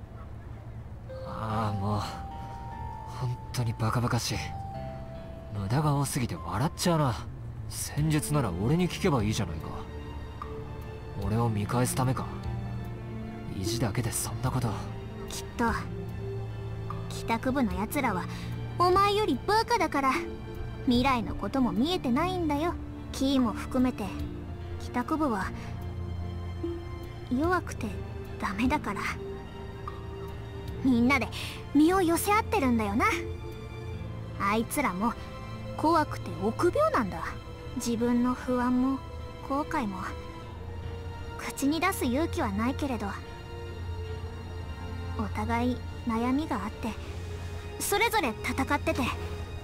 E: ああもう本当にバカバカしい。無駄が多すぎて笑っちゃうな。戦術なら俺に聞けばいいじゃないか。俺を見返すためか。意地だけでそんなこと。
C: きっと帰宅部のやつらはお前よりバカだから、未来のことも見えてないんだよ。キーも含めて帰宅部は弱くてダメだから、みんなで身を寄せ合ってるんだよな。あいつらも怖くて臆病なんだ。自分の不安も後悔も口に出す勇気はないけれど、お互い悩みがあってそれぞれ戦ってて、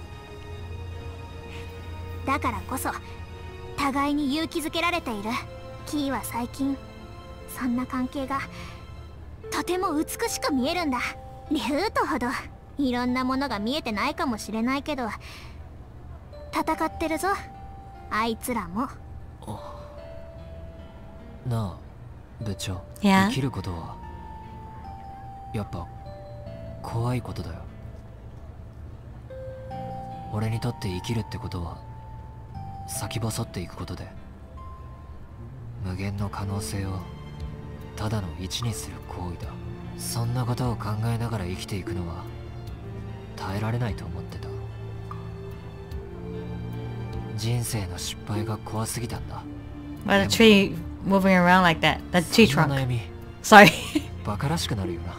C: だからこそ互いに勇気づけられている。キーは最近そんな関係がとても美しく見えるんだ。リュウトほどいろんなものが見えてないかもしれないけど、戦ってるぞあいつらも。
E: なあ部長、
A: Yeah?
E: 生きることはやっぱ怖いことだよ。俺にとって生きるってことは先細っていくことで、無限の可能性をただの一にする行為だ。そんなことを考えながら生きていくのは耐えられないと思ってた。人生の失敗が怖すぎたんだ。
A: Why the tree moving around like that? That tree
E: そんな
A: trunk.
E: 悩み
A: Sorry.
E: バカらしくなるよな。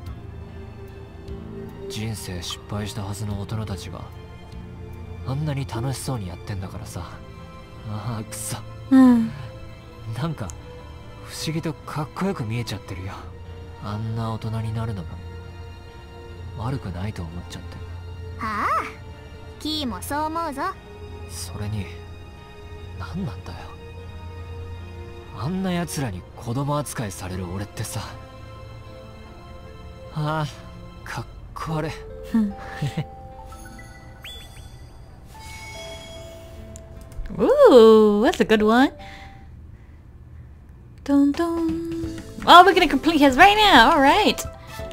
E: 人生失敗したはずの大人たちがあんなに楽しそうにやってんだからさ。ああくそ、
A: Hmm.
E: なんか不思議とかっこよく見えちゃってるよ。あんな大人になるのも悪くないと思っちゃって。
C: はあ、キーもそう思うぞ。
E: それに何なんだよ、あんな奴らに子供扱いされる俺ってさ。ああかっこ悪い。
A: Ooh, that's a good one. Dun, dun. Oh, we're gonna complete his right now. All right.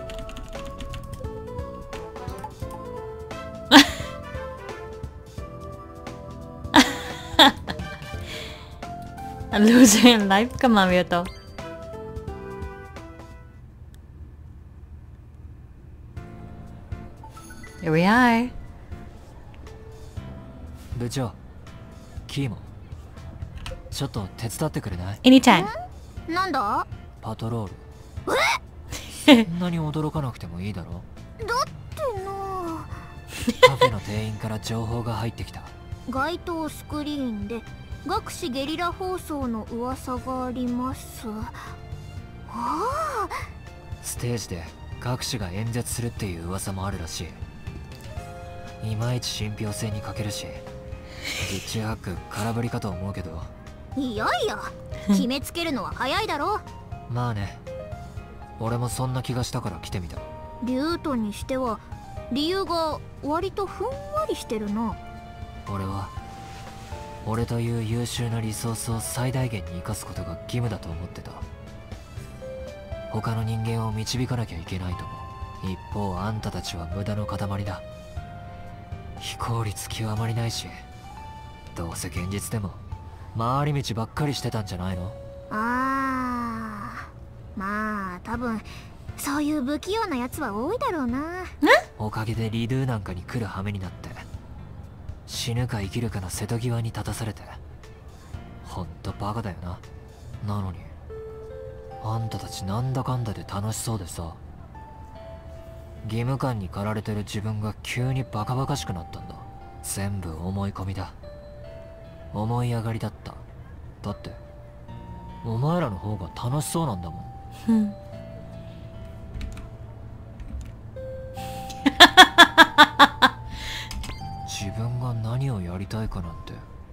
A: A loser in life. Come on, Myoto. Here we are.
E: 部長、キーモ、ちょっと手伝ってくれない？
A: Anytime.
C: なんだ？
E: パトロール。え？そんなに驚かなくてもいいだろ？
C: だってな。
E: カフェの店員から情報が入ってきた。
C: 街頭スクリーンで学士ゲリラ放送の噂があります。ああ。
E: ステージで学士が演説するっていう噂もあるらしい。いまいち信憑性に欠けるし、実中ハック空振りかと思うけど。
C: いやいや、決めつけるのは早いだろ。
E: まあね、俺もそんな気がしたから来てみた。
C: リュートにしては理由が割とふんわりしてるな。
E: 俺は俺という優秀なリソースを最大限に生かすことが義務だと思ってた。他の人間を導かなきゃいけないとも。一方あんたたちは無駄の塊だ。非効率極まりないし、どうせ現実でも回り道ばっかりしてたんじゃないの？
C: あー、まあ多分そういう不器用なやつは多いだろうな。
E: おかげでリドゥなんかに来る羽目になって、死ぬか生きるかの瀬戸際に立たされて、ほんとバカだよな。なのにあんたたちなんだかんだで楽しそうでさ。義務感に駆られてる自分が急にバカバカしくなったんだ。全部思い込みだ。思い上がりだった。だってお前らの方が楽しそうなんだもん。自分が何をやりたいかなんて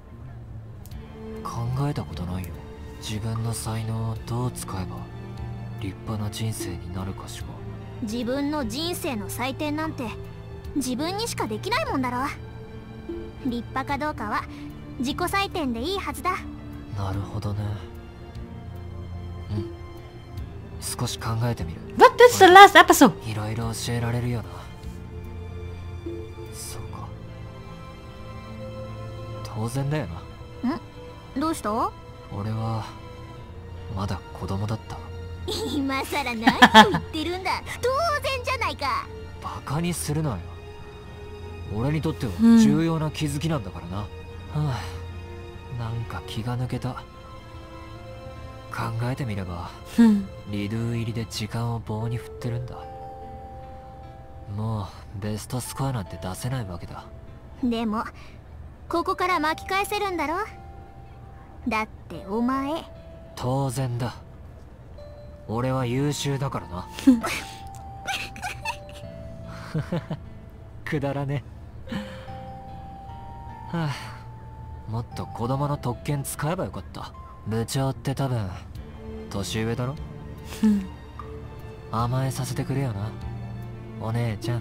E: 考えたことないよ。自分の才能をどう使えば立派な人生になるかしか。
C: 自分の人生の採点なんて自分にしかできないもんだろ。立派かどうかは自己採点でいいはずだ。
E: なるほどね。うん、少し考えてみる。
A: But this is the last episode.
E: いろいろ教えられるよな。そうか、当然だよな。
C: ん？どうした？
E: 俺はまだ子供だった。
C: 今さら何を言ってるんだ。当然じゃないか。
E: バカにするなよ。俺にとっては重要な気づきなんだからな。はあ、なんか気が抜けた。考えてみればリドゥ入りで時間を棒に振ってるんだ。もうベストスコアなんて出せないわけだ。
C: でもここから巻き返せるんだろ。だってお前。
E: 当然だ。俺は優秀だからな。くだらね。はあ、もっと子供の特権使えばよかった。部長って多分年上だろ。甘えさせてくれよな、お姉ちゃん。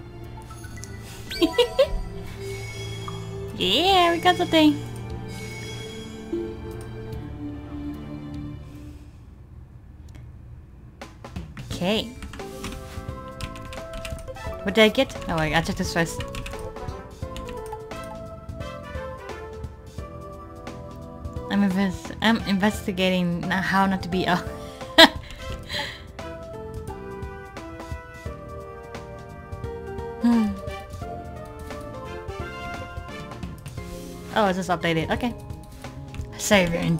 A: Yeah, we got the thing. Okay. What did I get? Oh, I checked this first. I'm invest I'm investigating how not to be oh. hmm. Oh, it's just updated. Okay. Saving.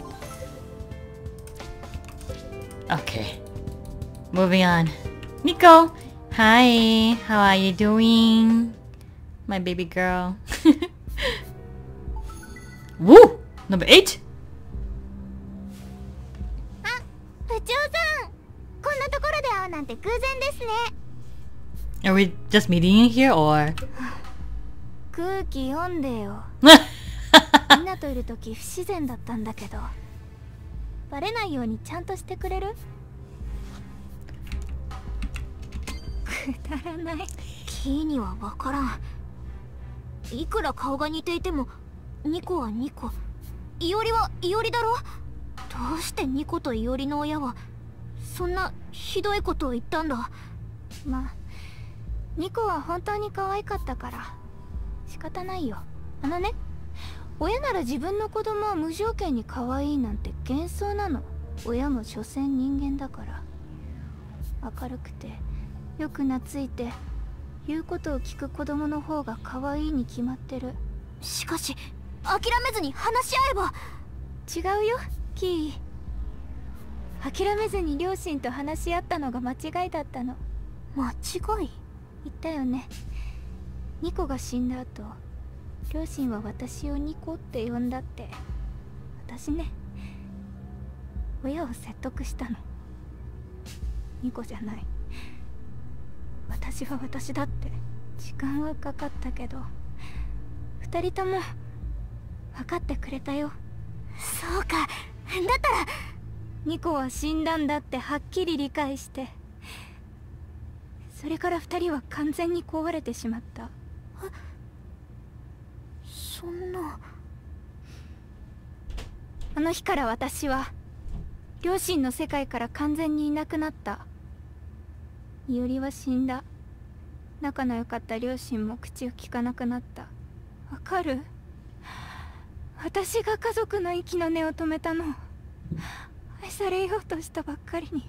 A: Okay. Moving on. Nico! Hi! How are you doing? My baby girl. Woo! Number eight?
C: あ、部長さん。こんなところで会うなんて偶然ですね。
A: Are we just meeting in here or?
B: 空気読んでよ。みんなといるとき不自然だったんだけど、バレないようにちゃんとしてくれる？くだらない。
C: キーには分からん。いくら顔が似ていてもニコはニコ、イオリはイオリだろ。 どうしてニコとイオリの親はそんなひどいことを言ったんだ。
B: まあニコは本当に可愛かったから仕方ないよ。あのね、親なら自分の子供は無条件に可愛いなんて幻想なの。親も所詮人間だから。明るくてよく懐いて言うことを聞く子供の方が可愛いに決まってる。
C: しかし諦めずに話し合えば。
B: 違うよキー。諦めずに両親と話し合ったのが間違いだったの。
C: 間違い？
B: 言ったよね。ニコが死んだ後、両親は私をニコって呼んだって。私ね、親を説得したの。ニコじゃない、私は私だって。時間はかかったけど二人とも分かってくれたよ。
C: そうか。だったら
B: ニコは死んだんだってはっきり理解して、それから二人は完全に壊れてしまった。
C: そんな。
B: あの日から私は両親の世界から完全にいなくなった。イオリは死んだ。仲の良かった両親も口を聞かなくなった。わかる？私が家族の息の根を止めたの。愛されようとしたばっかりに。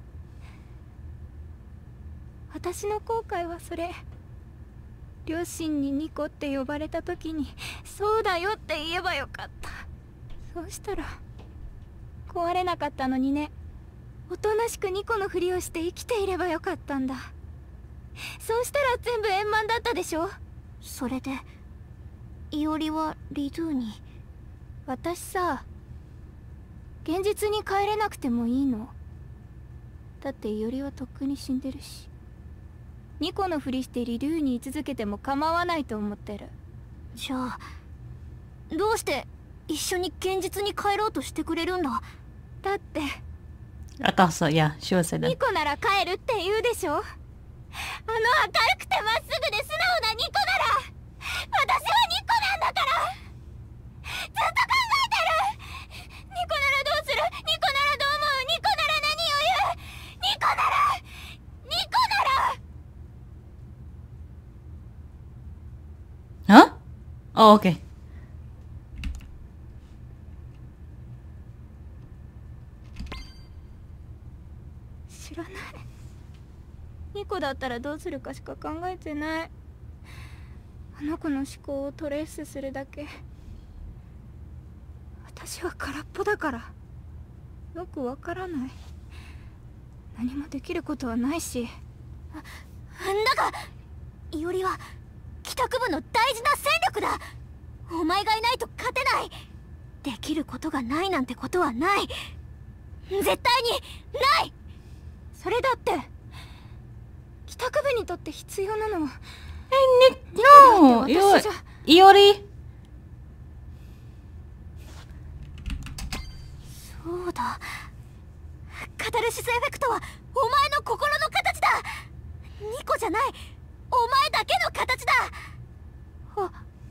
B: 私の後悔はそれ。両親にニコって呼ばれた時にそうだよって言えばよかった。そうしたら壊れなかったのにね。おとなしくニコのふりをして生きていればよかったんだ。そうしたら全部円満だったでしょ。
C: それでイオリはリドゥに。
B: 私さ、現実に帰れなくてもいいの。だってイオリはとっくに死んでるし、ニコのふりしてリドゥに居続けても構わないと思ってる。
C: じゃあどうして一緒に現実に帰ろうとしてくれるんだ。
B: だって
A: I thought so, yeah, she would say that.
B: ニコなら帰るって言うでしょ。あの明るくてまっすぐで素直なニコなら。私はニコなんだから。ずっと考えてる。ニコならどうする？ニコならどう思う？ニコなら何を言う？ニコならニコなら
A: Huh? Oh, okay.
B: 知らない。ニコだったらどうするかしか考えてない。あの子の思考をトレースするだけ。私は空っぽだからよくわからない。何もできることはないし。
C: だがイオリは帰宅部の大事な戦力だ。お前がいないと勝てない。できることがないなんてことはない。絶対にない。
B: それだって帰宅部にとって必要なのは。
A: え、ね、no! イオリ。
C: そうだ。カタルシスエフェクトはお前の心の形だ。ニコじゃない、お前だけの形だ。
B: あ、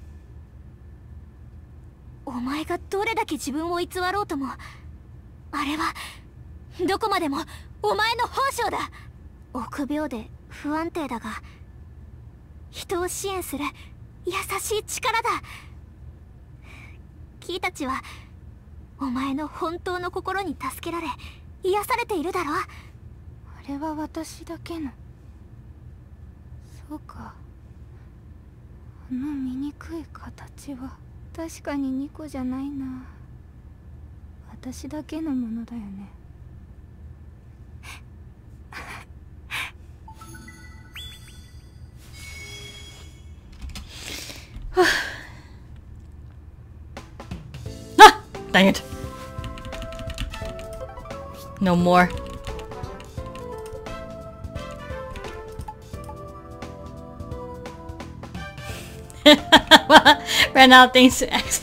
C: お前がどれだけ自分を偽ろうとも、あれはどこまでもお前の本性だ。臆病で不安定だが人を支援する優しい力だ。キイたちはお前の本当の心に助けられ癒されているだろう。
B: あれは私だけの。そうか。あの醜い形は確かにニコじゃないな。私だけのものだよね。
A: Ah! Dang it. No more. Ran out of things to ask.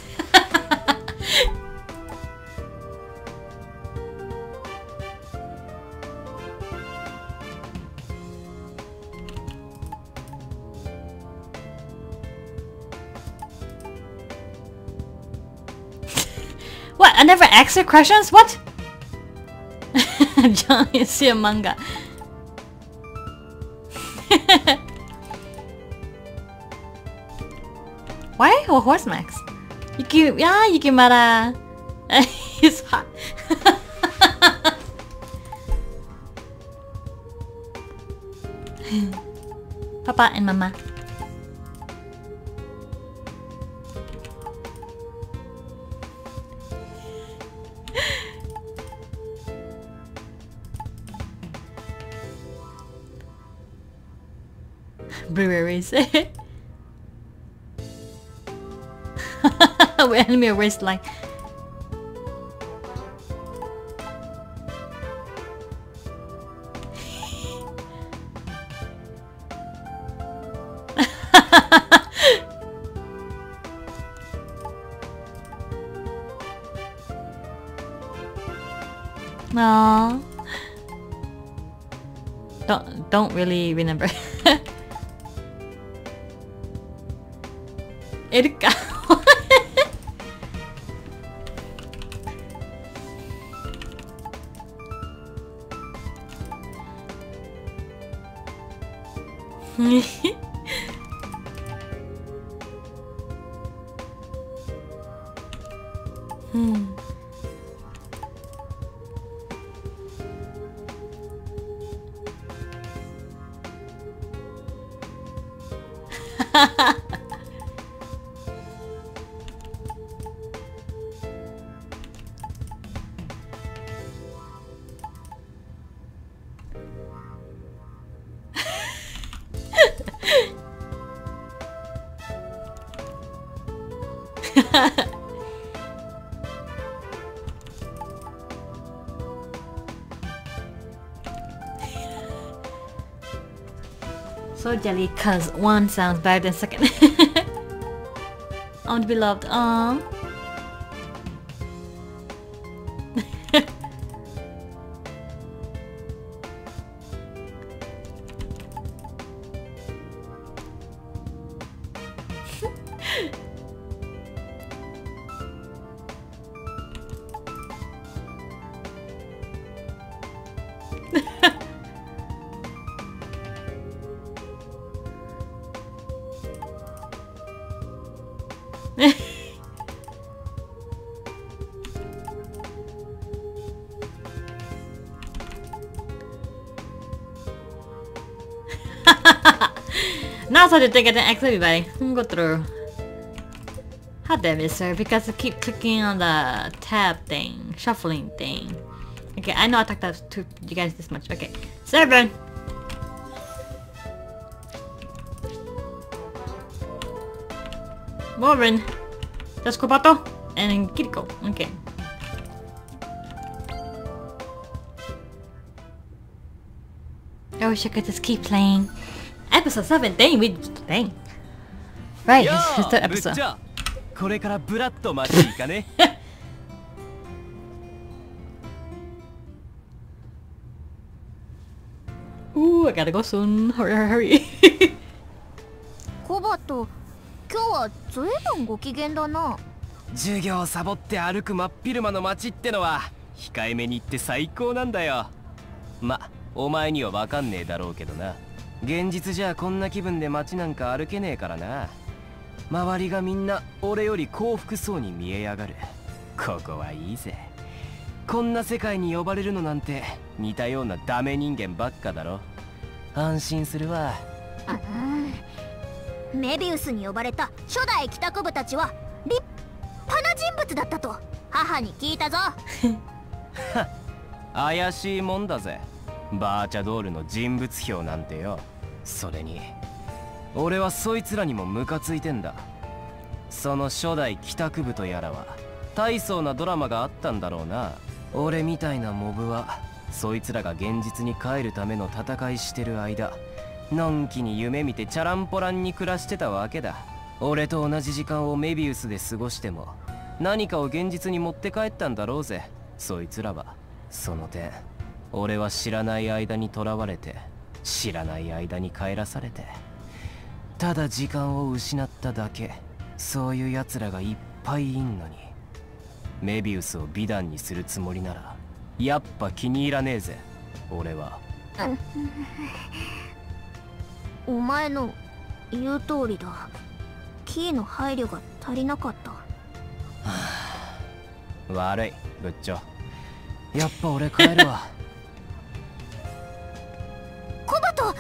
A: What? I never asked her questions? What? John, you see a manga. Why? Oh, horse max. Yuki, yeah, Yukimara. He's hot. Papa and Mama. Breweries. We're enemy waistline. No. Don't don't really remember. Erika. Hmm. So jelly, cause one sounds better than second. I want to be loved. Aww. Now so to think I didn't ask everybody. I'm gonna go through. How damn it, sir? Because I keep clicking on the tab thing, shuffling thing. Okay, I know I talked to you guys this much. Okay, seven. Warren, Descopato, and Kiriko. Okay. I wish I could just keep playing. Episode seventeen, we dang. Right, it's the third episode.
D: これからブラッド街行かね。
A: Ooh, I gotta go soon. Hurry, hurry, hurry.
C: コバト、今日はずいぶんご機嫌だな。
D: 授業をサボって歩く真っ昼間の街ってのは控えめに言って最高なんだよ。ま、お前にはわかんねえだろうけどな。現実じゃこんな気分で街なんか歩けねえからな。周りがみんな俺より幸福そうに見えやがる。ここはいいぜ。こんな世界に呼ばれるのなんて似たようなダメ人間ばっかだろ。安心するわ。
C: うん、メビウスに呼ばれた初代帰宅部たちは立派な人物だったと母に聞いたぞ。
D: 怪しいもんだぜ、バーチャドールの人物評なんてよ。それに俺はそいつらにもムカついてんだ。その初代帰宅部とやらは大層なドラマがあったんだろうな。俺みたいなモブはそいつらが現実に帰るための戦いしてる間、のんきに夢見てチャランポランに暮らしてたわけだ。俺と同じ時間をメビウスで過ごしても何かを現実に持って帰ったんだろうぜ、そいつらは。その点俺は知らない間に囚われて、知らない間に帰らされて、ただ時間を失っただけ。そういう奴らがいっぱいいんのに。 メビウスを美談にするつもりならやっぱ気に入らねえぜ俺は。
C: お前の言う通りだ。キーの配慮が足りなかった。
D: 悪いブッチョ、やっぱ俺帰るわ。
C: コバト。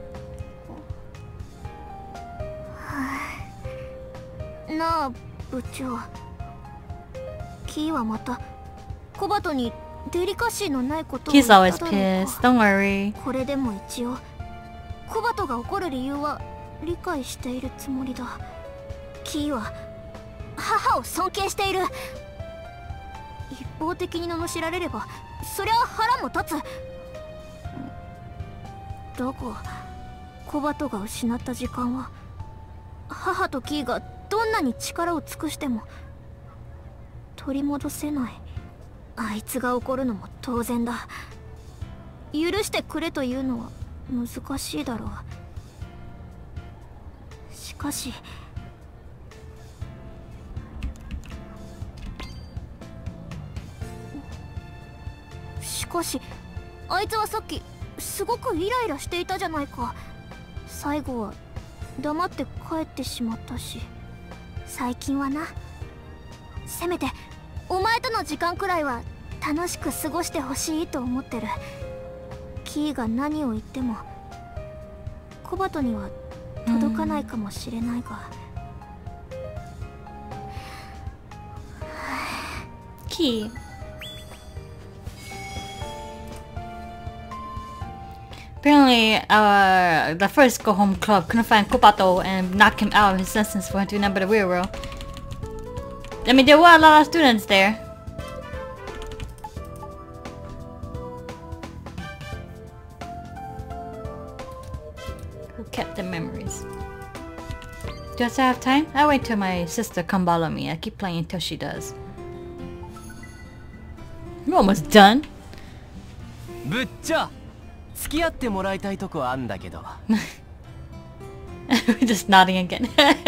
C: なあ部長、キーはまたコバトにデリカシーのないことを言
A: He's
C: っただろう
A: always
C: か。
A: pissed. Don't worry.
C: これでも一応コバトが怒る理由は理解しているつもりだ。キーは母を尊敬している。一方的に罵られればそりゃ腹も立つ。だがコバトが失った時間は母とキーがどんなに力を尽くしても取り戻せない。あいつが怒るのも当然だ。許してくれというのは難しいだろう。しかししかしあいつはさっきすごくイライラしていたじゃないか。最後は黙って帰ってしまったし。最近はな、せめてお前との時間くらいは楽しく過ごしてほしいと思ってる。キーが何を言ってもコバトには届かないかもしれないが、
A: Key. Apparently, uh, the first Go Home Club couldn't find Kobato and knock him out of his sentence for him to remember the real world. I mean, there were a lot of students there. Who kept the memories. Do I still have time? I'll wait till my sister come follow me. I keep playing until she does. We're almost done.
D: ぶっちゃ付き合ってもらいたいとこあんだけど。
A: We're just nodding again.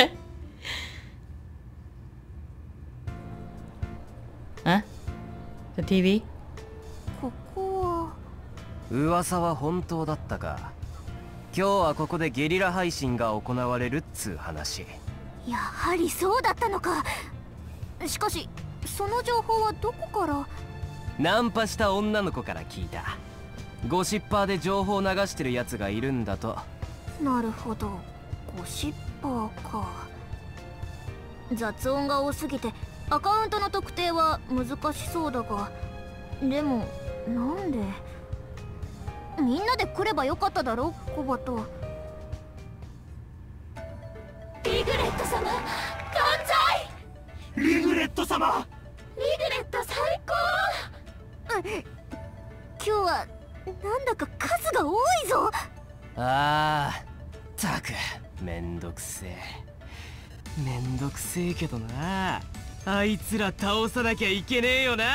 A: Huh? The ティーブイ?
C: ここは
D: 噂は本当だったか。今日はここでゲリラ配信が行われるっつう話。
C: やはりそうだったのか。しかしその情報はどこから？
D: ナンパした女の子から聞いた。ゴシッパーで情報を流してるやつがいるんだと。
C: なるほど、ゴシッパーか。雑音が多すぎてアカウントの特定は難しそうだが、でもなんで？みんなで来ればよかっただろ、コバト。リグレット様、万歳！
G: リグレット様、
C: リグレット最高！今日はなんだか数が多いぞ。
D: ああ、たくめんどくせえ。めんどくせえけどな。あいつら倒さなきゃいけねえよな。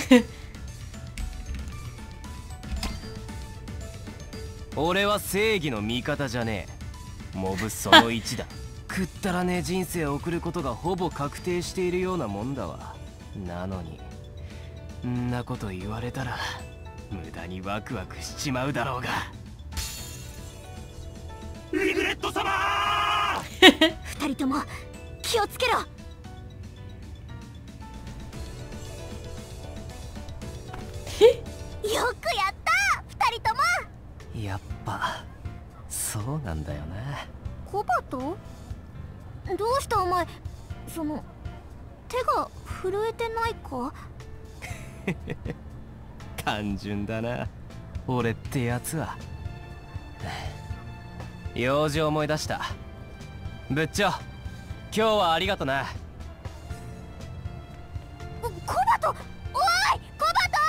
D: 俺は正義の味方じゃねえ。モブそのいちだ。くったらねえ人生を送ることがほぼ確定しているようなもんだわ。なのにんなこと言われたら無駄にワクワクしちまうだろうが。
G: リグレット様
C: 二人とも気をつけろ。よくやった二人とも。
D: やっぱそうなんだよな。
C: コバト？どうしたお前、その手が震えてないか？
D: 単純だな俺ってやつは。用事思い出した。ぶっちょ今日はありがとな。
C: コバト、おいコバト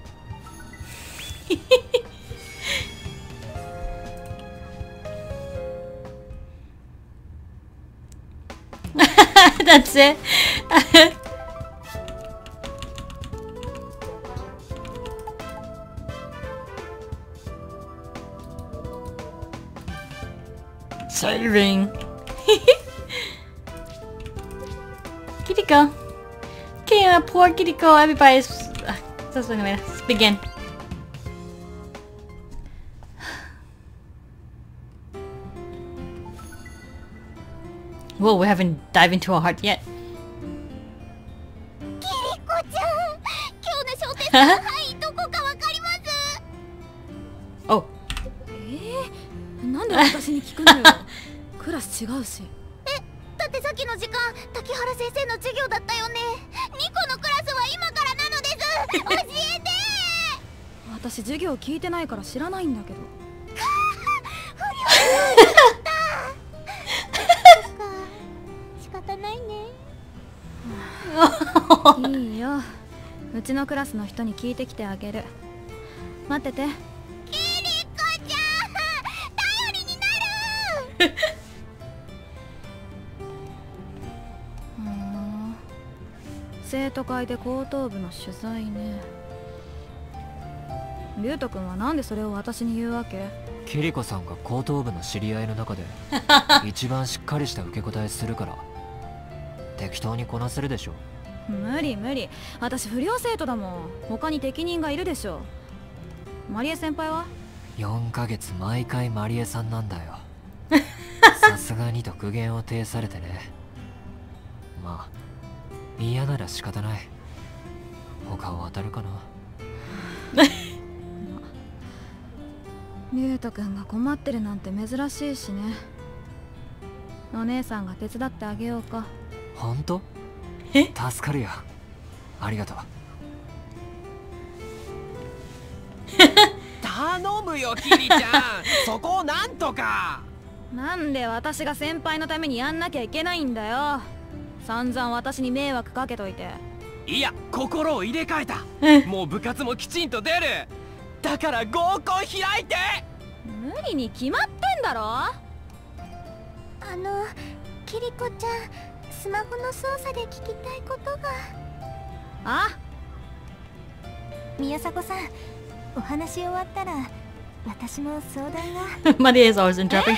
A: That's it. Saving. Kitty go. Okay, uh, poor Kiriko. Everybody's. Uh, so, so anyway, let's begin. Whoa, we haven't dived into her heart yet.
C: キリコちゃん、今日の小テストの範囲どこかわかります？
A: Oh.
H: えー、なんで私に聞くのよ。クラス違うし。
C: え、だってさっきの時間、滝原先生の授業だったよね。ニコのクラスは今からなのです。教えて。
H: 私授業聞いてないから知らないんだけど。
C: 仕方ないね。
H: いいよ。うちのクラスの人に聞いてきてあげる。待ってて。
C: キリコちゃん、頼りになる。
H: ふーん、生徒会で高等部の取材ね。リュウト君はなんでそれを私に言うわけ？
E: キリコさんが高等部の知り合いの中で一番しっかりした受け答えするから適当にこなせるでしょ。
H: 無理無理、私不良生徒だもん。他に適任がいるでしょ。マリエ先輩は
E: よんかげつ毎回マリエさんなんだよ。さすがにと苦言を呈されてね。まあ嫌なら仕方ない。他を当たるかな。
H: リュウト君が困ってるなんて珍しいしね。お姉さんが手伝ってあげようか。
E: 本当？
A: え？
E: 助かるよ。ありがとう。
D: 頼むよキリちゃん、そこをなんとか。
H: なんで私が先輩のためにやんなきゃいけないんだよ。散々私に迷惑かけといて。
D: いや、心を入れ替えた。もう部活もきちんと出る。だから合コン開いて。
H: 無理に決まってんだろ。
C: あの、キリコちゃん、スマホの操作で聞きたいことが。
H: あ、
B: 宮迫さん、お話終わったら私も相談が。
A: Maria is always interrupting.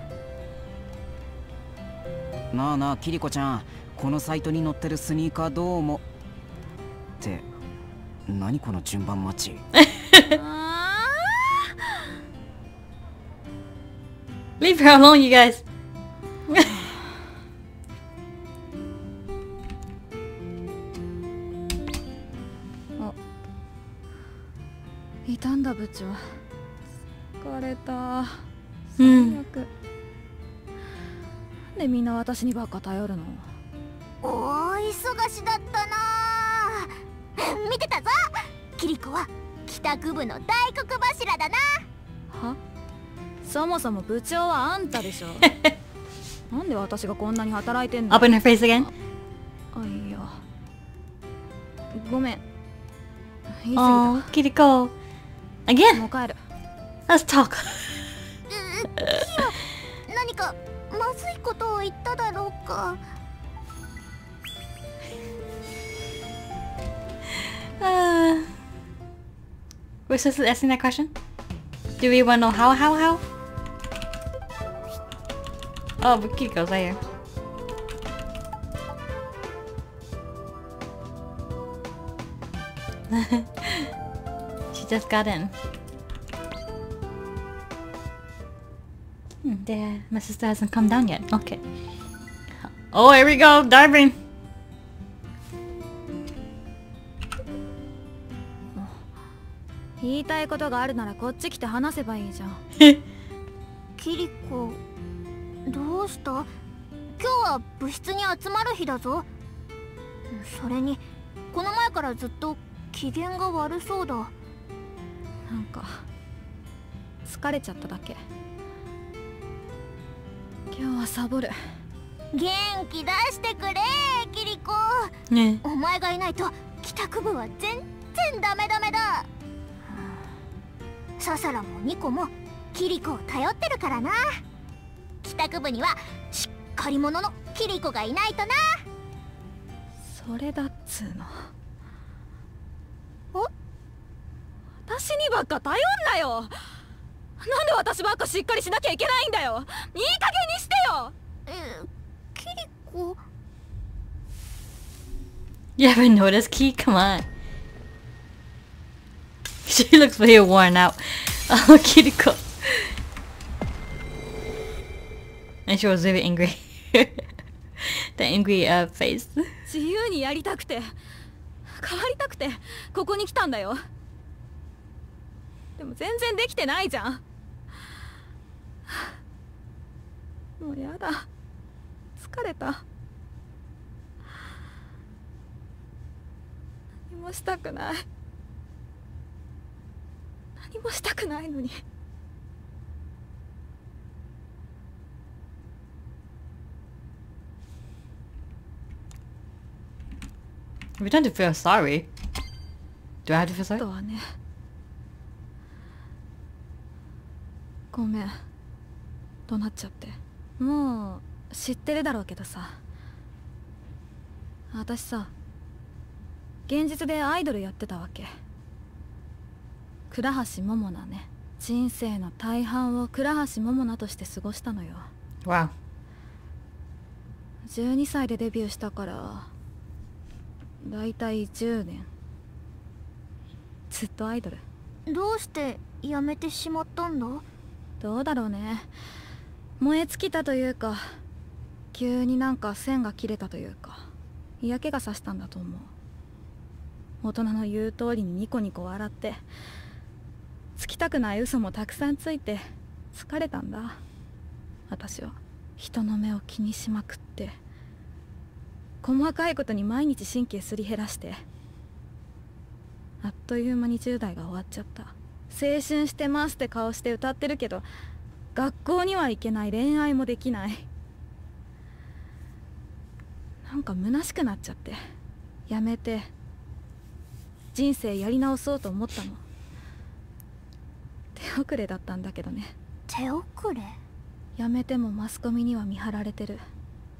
F: なあなあキリコちゃん、このサイトに載ってるスニーカーどう思う？って何この順番待ち。
A: Leave her alone, you guys.
H: いたんだ部長。疲れた。
A: うん。
H: 最悪。なんでみんな私にばっか頼るの？
C: 大忙しだったな。見てたぞ。キリコは帰宅部の大黒柱だな。
H: は？そもそも部長はあんたでしょ。なんで私がこんなに働いてんの？
A: Up in her face again.
H: あ、いや。ごめん。言い過
A: Oh,
H: ぎた。
A: Kiriko. Again.
H: もう帰る。
A: Let's talk.
C: 何かまずいことを言っただろうか。
A: Uh, we're supposed to asking that question? Do we want to know how, how, how? Oh, but Kiriko's right here. She just got in. Hmm, there, my sister hasn't come down yet. Okay. Oh, here we go, diving.
H: 言いたいことがあるならこっち来て話せばいいじゃん。
C: キリコ、どうした？今日は部室に集まる日だぞ。それにこの前からずっと機嫌が悪そうだ。
H: なんか疲れちゃっただけ。今日はサボる。
C: 元気出してくれキリコ。
A: ね。
C: お前がいないと帰宅部は全然ダメダメだ。ササラもニコもキリコを頼ってるからな。帰宅部にはしっかり者のキリコがいないとな。
H: それだっつうの。
C: お？
H: 私にばっか頼んなよ。なんで私ばっかしっかりしなきゃいけないんだよ。いい加減にしてよ。
C: え、キリコ。
A: You haven't noticed, Key? Come on. She looks very worn out. Oh, Kiriko. And she was very angry. The angry uh, face.
H: 自由にやりたくて変わりたくてここに来たんだよ。でも全然できてないじゃん。もうやだ、疲れた。何もしたくない。何もしたくないのに。
A: We don't have to feel sorry. Do I have to feel sorry?
H: とはね。ごめん。怒鳴っちゃって。もう知ってるだろうけどさ。私さ、現実でアイドルやってたわけ。倉橋桃奈ね。人生の大半を倉橋桃奈として過ごしたのよ。
A: Wow.
H: じゅうにさいでデビューしたからだいたいじゅうねんずっとアイドル。
C: どうして辞めてしまったんだ？
H: どうだろうね。燃え尽きたというか、急になんか線が切れたというか、嫌気がさしたんだと思う。大人の言う通りにニコニコ笑って、つきたくない嘘もたくさんついて疲れたんだ。私は人の目を気にしまくって、細かいことに毎日神経すり減らして、あっという間にじゅう代が終わっちゃった。青春してますって顔して歌ってるけど、学校には行けない、恋愛もできない。なんか虚しくなっちゃって、やめて人生やり直そうと思ったの。手遅れだったんだけどね。
C: 手遅れ？
H: やめてもマスコミには見張られてる。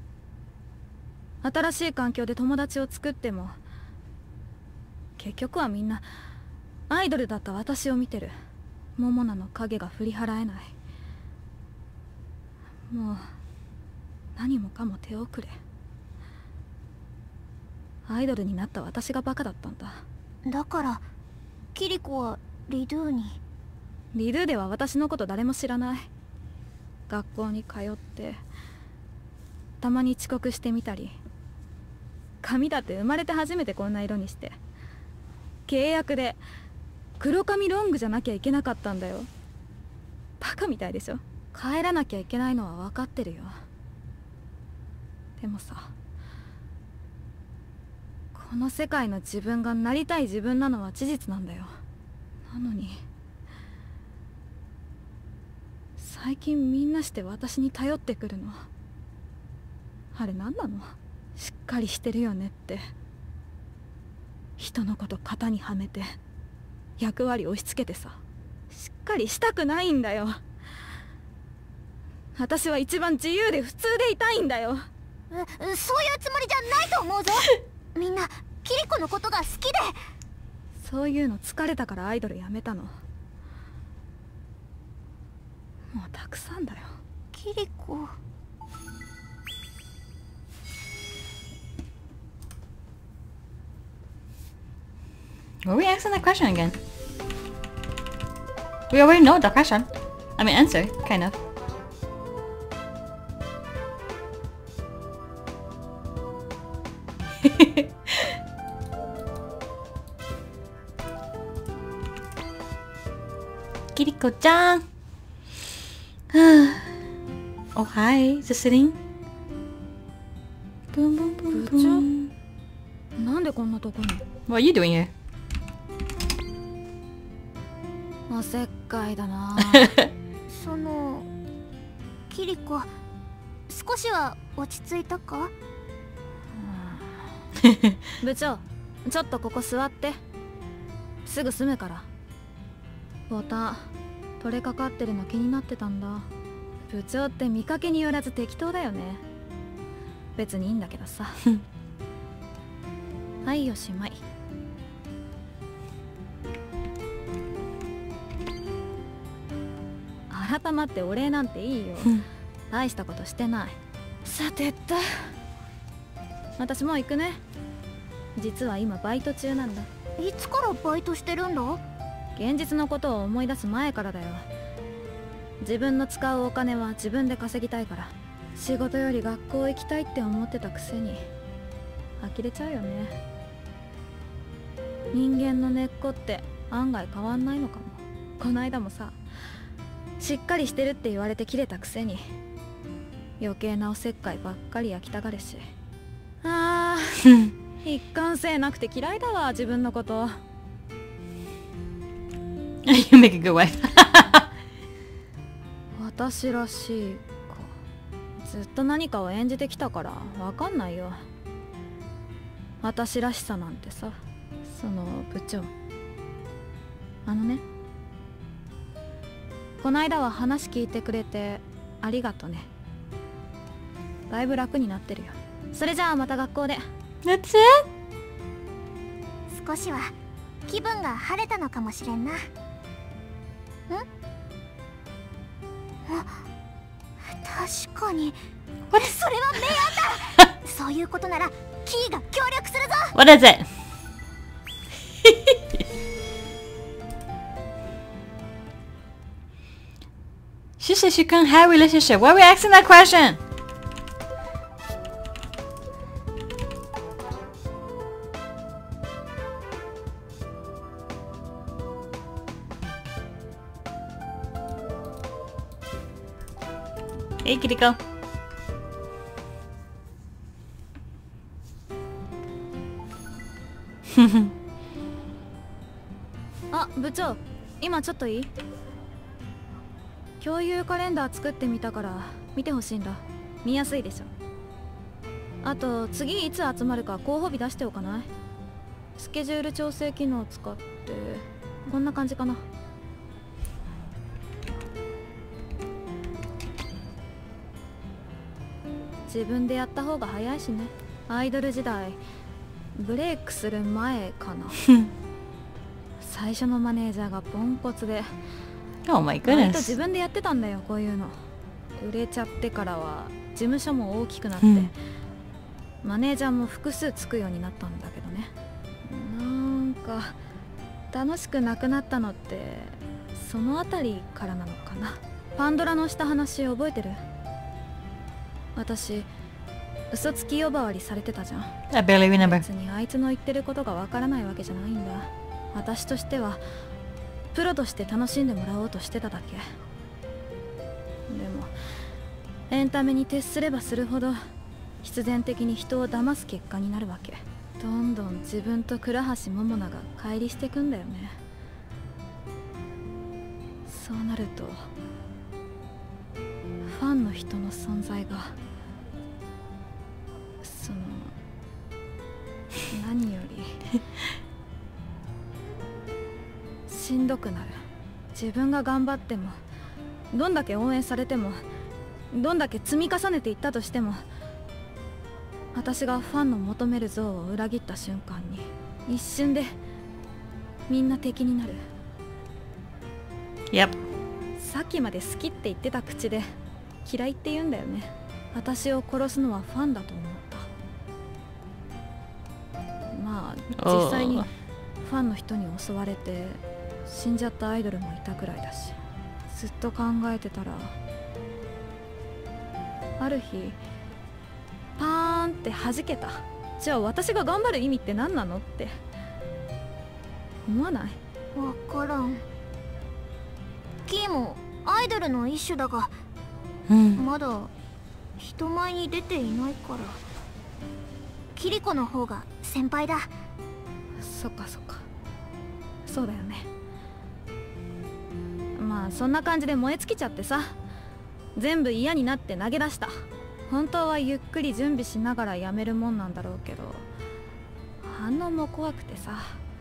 H: 新しい環境で友達を作っても結局はみんなアイドルだった私を見てる。桃奈の影が振り払えない。もう何もかも手遅れ。アイドルになった私がバカだったんだ。
C: だからキリコはリドゥに。
H: リドゥでは私のこと誰も知らない。学校に通ってたまに遅刻してみたり、髪だって生まれて初めてこんな色にして、契約で黒髪ロングじゃなきゃいけなかったんだよ。バカみたいでしょ。帰らなきゃいけないのは分かってるよ。でもさ、この世界の自分がなりたい自分なのは事実なんだよ。なのに最近みんなして私に頼ってくるの。あれ何なの？しっかりしてるよねって。人のこと型にはめて役割押し付けてさ、しっかりしたくないんだよ。私は一番自由で普通でいたいんだよ。
C: うそういうつもりじゃないと思うぞ。みんなキリコのことが好きで。
H: そういうの疲れたからアイドルやめたの。もうたくさんだよ。
C: キリコ。
A: Were we asking that question again? We already know the question. I mean, answer, kind of. Kiriko-chan. Oh, hi. Just sitting. Boom, boom, boom, boom.
H: なんでこんなとこに？
A: What are you doing here?
H: おせっかいだな。
C: そのキリコ、少しは落ち着いたか？
H: 部長、ちょっとここ座って。すぐ済むから。ボタン取れかかってるの気になってたんだ。部長って見かけによらず適当だよね。別にいいんだけどさ。はい、おしまい。改まってお礼なんていいよ。大したことしてない。さてと、私もう行くね。 実は今バイト中なんだ。
C: いつからバイトしてるんだ？
H: 現実のことを思い出す前からだよ。自分の使うお金は自分で稼ぎたいから。仕事より学校行きたいって思ってたくせに呆れちゃうよね。人間の根っこって案外変わんないのかも。こないだもさ、しっかりしてるって言われてキレたくせに余計なおせっかいばっかり焼きたがるし。あー一貫性なくて嫌いだわ、自分のこと。
A: You make a good wife.
H: 私らしいか。ずっと何かを演じてきたからわかんないよ。私らしさなんてさ。その部長、あのね、こないだは話聞いてくれてありがとね。だいぶ楽になってるよ。それじゃあまた学校で。
A: That's it?
C: 少しは気分が晴れたのかもしれんな。ん？あ、確かに。それは明暗だ。そういうことならキーが協力するぞ。
A: What is it? She said she couldn't have a relationship. Why are we asking that question? Hey, Kiriko.
H: あ、部長、今ちょっといい？共有カレンダー作ってみたから見てほしいんだ。見やすいでしょ。あと次いつ集まるか候補日出しておかない？スケジュール調整機能を使ってこんな感じかな。自分でやった方が早いしね。アイドル時代ブレイクする前かな。最初のマネージャーがポンコツで、
A: Oh my
H: 割と
A: goodness.
H: 自分でやってたんだよ、こういうの。売れちゃってからは事務所も大きくなって、
A: うん、
H: マネージャーも複数つくようになったんだけどね。なんか楽しくなくなったのってそのあたりからなのかな。パンドラのした話覚えてる？私嘘つき呼ばわりされてたじゃん。
A: I barely remember.
H: 別にあいつの言ってることがわからないわけじゃないんだ。私としてはプロとして楽しんでもらおうとしてただけ。でもエンタメに徹すればするほど必然的に人を騙す結果になるわけ。どんどん自分と倉橋桃奈が乖離してくんだよね。そうなるとファンの人の存在がその何よりしんどくなる。自分が頑張ってもどんだけ応援されてもどんだけ積み重ねていったとしても、私がファンの求める像を裏切った瞬間に一瞬でみんな敵になる。
A: Yep.
H: さっきまで好きって言ってた口で嫌いって言うんだよね。私を殺すのはファンだと思った。まあ実際にファンの人に襲われて死んじゃったアイドルもいたくらいだし、ずっと考えてたらある日パーンって弾けた。じゃあ私が頑張る意味って何なのって思わない？
C: わからん。キーもアイドルの一種だが、
A: うん、
C: まだ人前に出ていないから。キリコの方が先輩だ。
H: そっかそっか、そうだよね。まあそんな感じで燃え尽きちゃってさ、全部嫌になって投げ出した。本当はゆっくり準備しながらやめるもんなんだろうけど、反応も怖くてさ、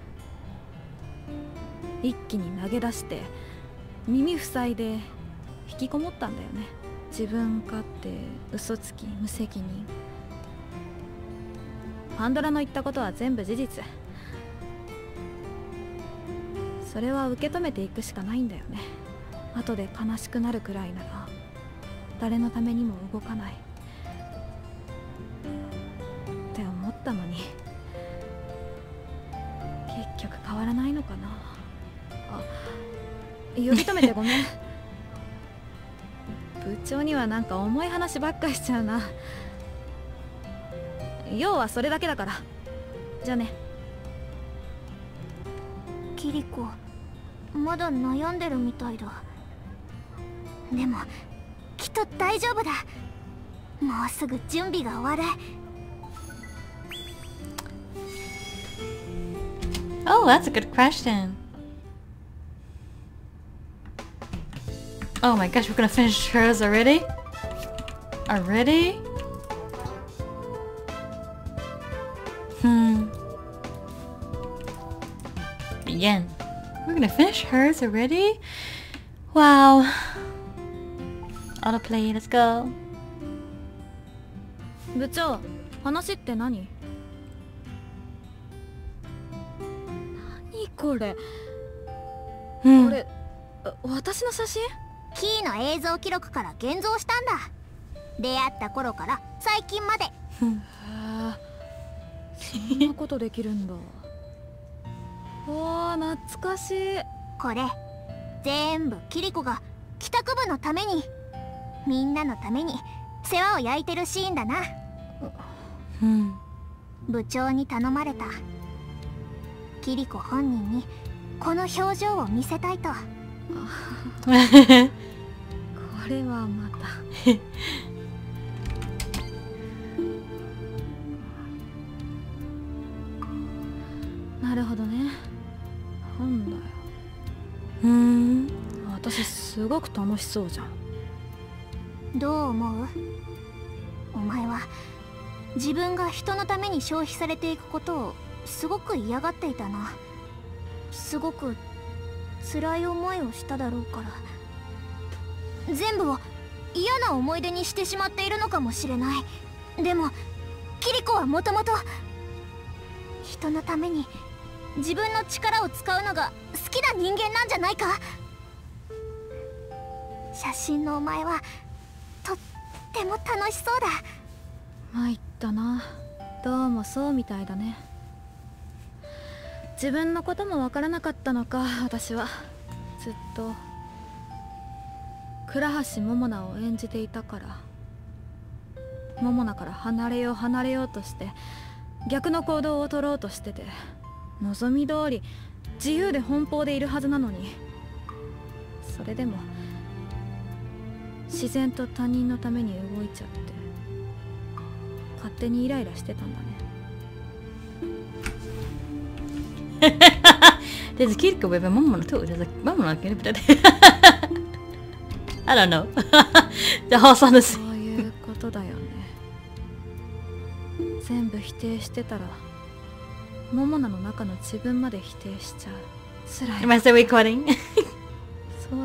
H: 一気に投げ出して耳塞いで引きこもったんだよね。自分勝手、嘘つき、無責任。パンドラの言ったことは全部事実。それは受け止めていくしかないんだよね。後で悲しくなるくらいなら誰のためにも動かないって思ったのに、 局変わらないのかな。あ、呼び止めてごめん。部長にはなんか重い話ばっかしちゃうな。要はそれだけだから。じゃあね。
C: キリコ、まだ悩んでるみたいだ。でもきっと大丈夫だ。もうすぐ準備が終わる。
A: Oh, that's a good question. Oh my gosh, we're gonna finish hers already? Already? Hmm. Again. We're gonna finish hers already? Wow. Autoplay, let's go.
H: 部長、話って何？何これ？
A: Hmm.
H: これ、私の写真？
C: キーの映像記録から現像したんだ。出会った頃から最近まで。
H: へえ、そんなことできるんだ。わあ、懐かしい。
C: これ全部キリコが帰宅部のために、みんなのために世話を焼いてるシーンだな。
A: Hmm.
C: 部長に頼まれた。キリコ本人にこの表情を見せたいと。
H: これはまた。なるほどね。なんだよ。
A: Hmm.
H: 私すごく楽しそうじゃん。
C: どう思う？お前は自分が人のために消費されていくことをすごく嫌がっていたな。すごく辛い思いをしただろうから、全部を嫌な思い出にしてしまっているのかもしれない。でもキリコはもともと人のために自分の力を使うのが好きな人間なんじゃないか。写真のお前はとっても楽しそうだ。
H: 参ったな。どうもそうみたいだね。自分のこともわからなかったのか、私は。ずっと倉橋桃奈を演じていたから。桃奈から離れよう離れようとして逆の行動を取ろうとしてて、望み通り自由で奔放でいるはずなのに、それでも自然と他人のために動いちゃって勝手にイライラしてたんだね。
A: There's a kid go with a mom on too. There's a mom on it. I don't know. The horse on the
H: そういうことだよね。全部否定してたら桃奈の中の自分まで否定しちゃう。辛い。
A: Am I still recording?
H: そうだよ。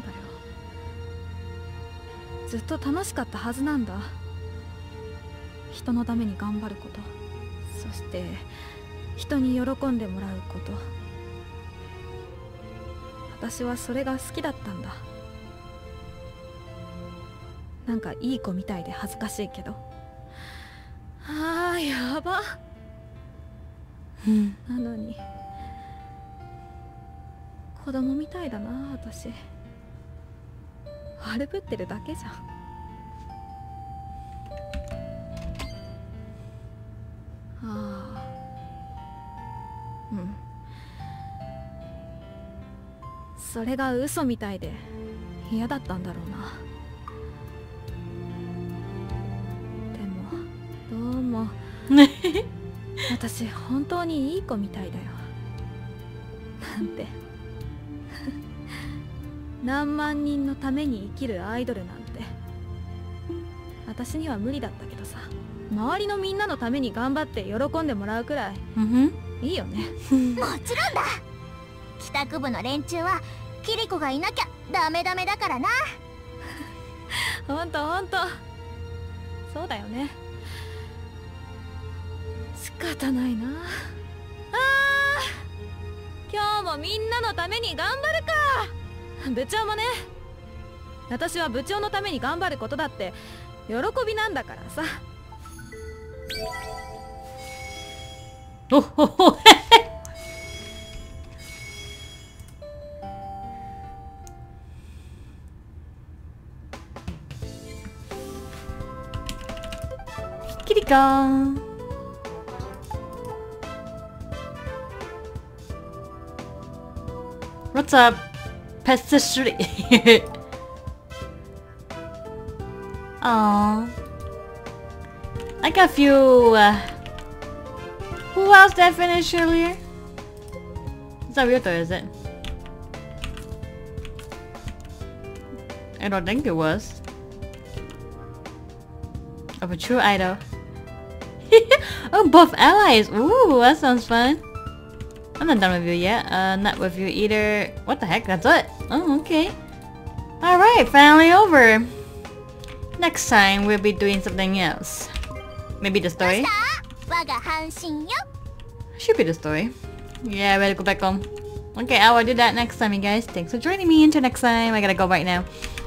H: ずっと楽しかったはずなんだ。人のために頑張ること、そして人に喜んでもらうこと。私はそれが好きだったんだ。なんかいい子みたいで恥ずかしいけど。あー、やば。なのに子供みたいだな、私。悪ぶってるだけじゃん。ああ、うん。それが嘘みたいで嫌だったんだろうな。でもどうも私本当にいい子みたいだよ。なんて何万人のために生きるアイドルなんて私には無理だったけどさ、周りのみんなのために頑張って喜んでもらうくらいいいよね。
C: もちろんだ。帰宅部の連中はキリコがいなきゃダメダメだからな。
H: ほんとほんとそうだよね。仕方ないな。あー、今日もみんなのために頑張るか。部長もね。私は部長のために頑張ることだって喜びなんだからさ。
A: Oh, oh, oh. go. What's up? Patisserie. Aww. I got a few. Uh, who else did I finish earlier? Is that Ryuto, is it? I don't think it was. Of a true idol. Oh, both allies! Ooh, that sounds fun. I'm not done with you yet. Uh, not with you either. What the heck? That's it? Oh, okay. Alright, finally over. Next time, we'll be doing something else. Maybe the story? Should be the story. Yeah, I better go back home. Okay, I will do that next time, you guys. Thanks for joining me. Until next time, I gotta go right now.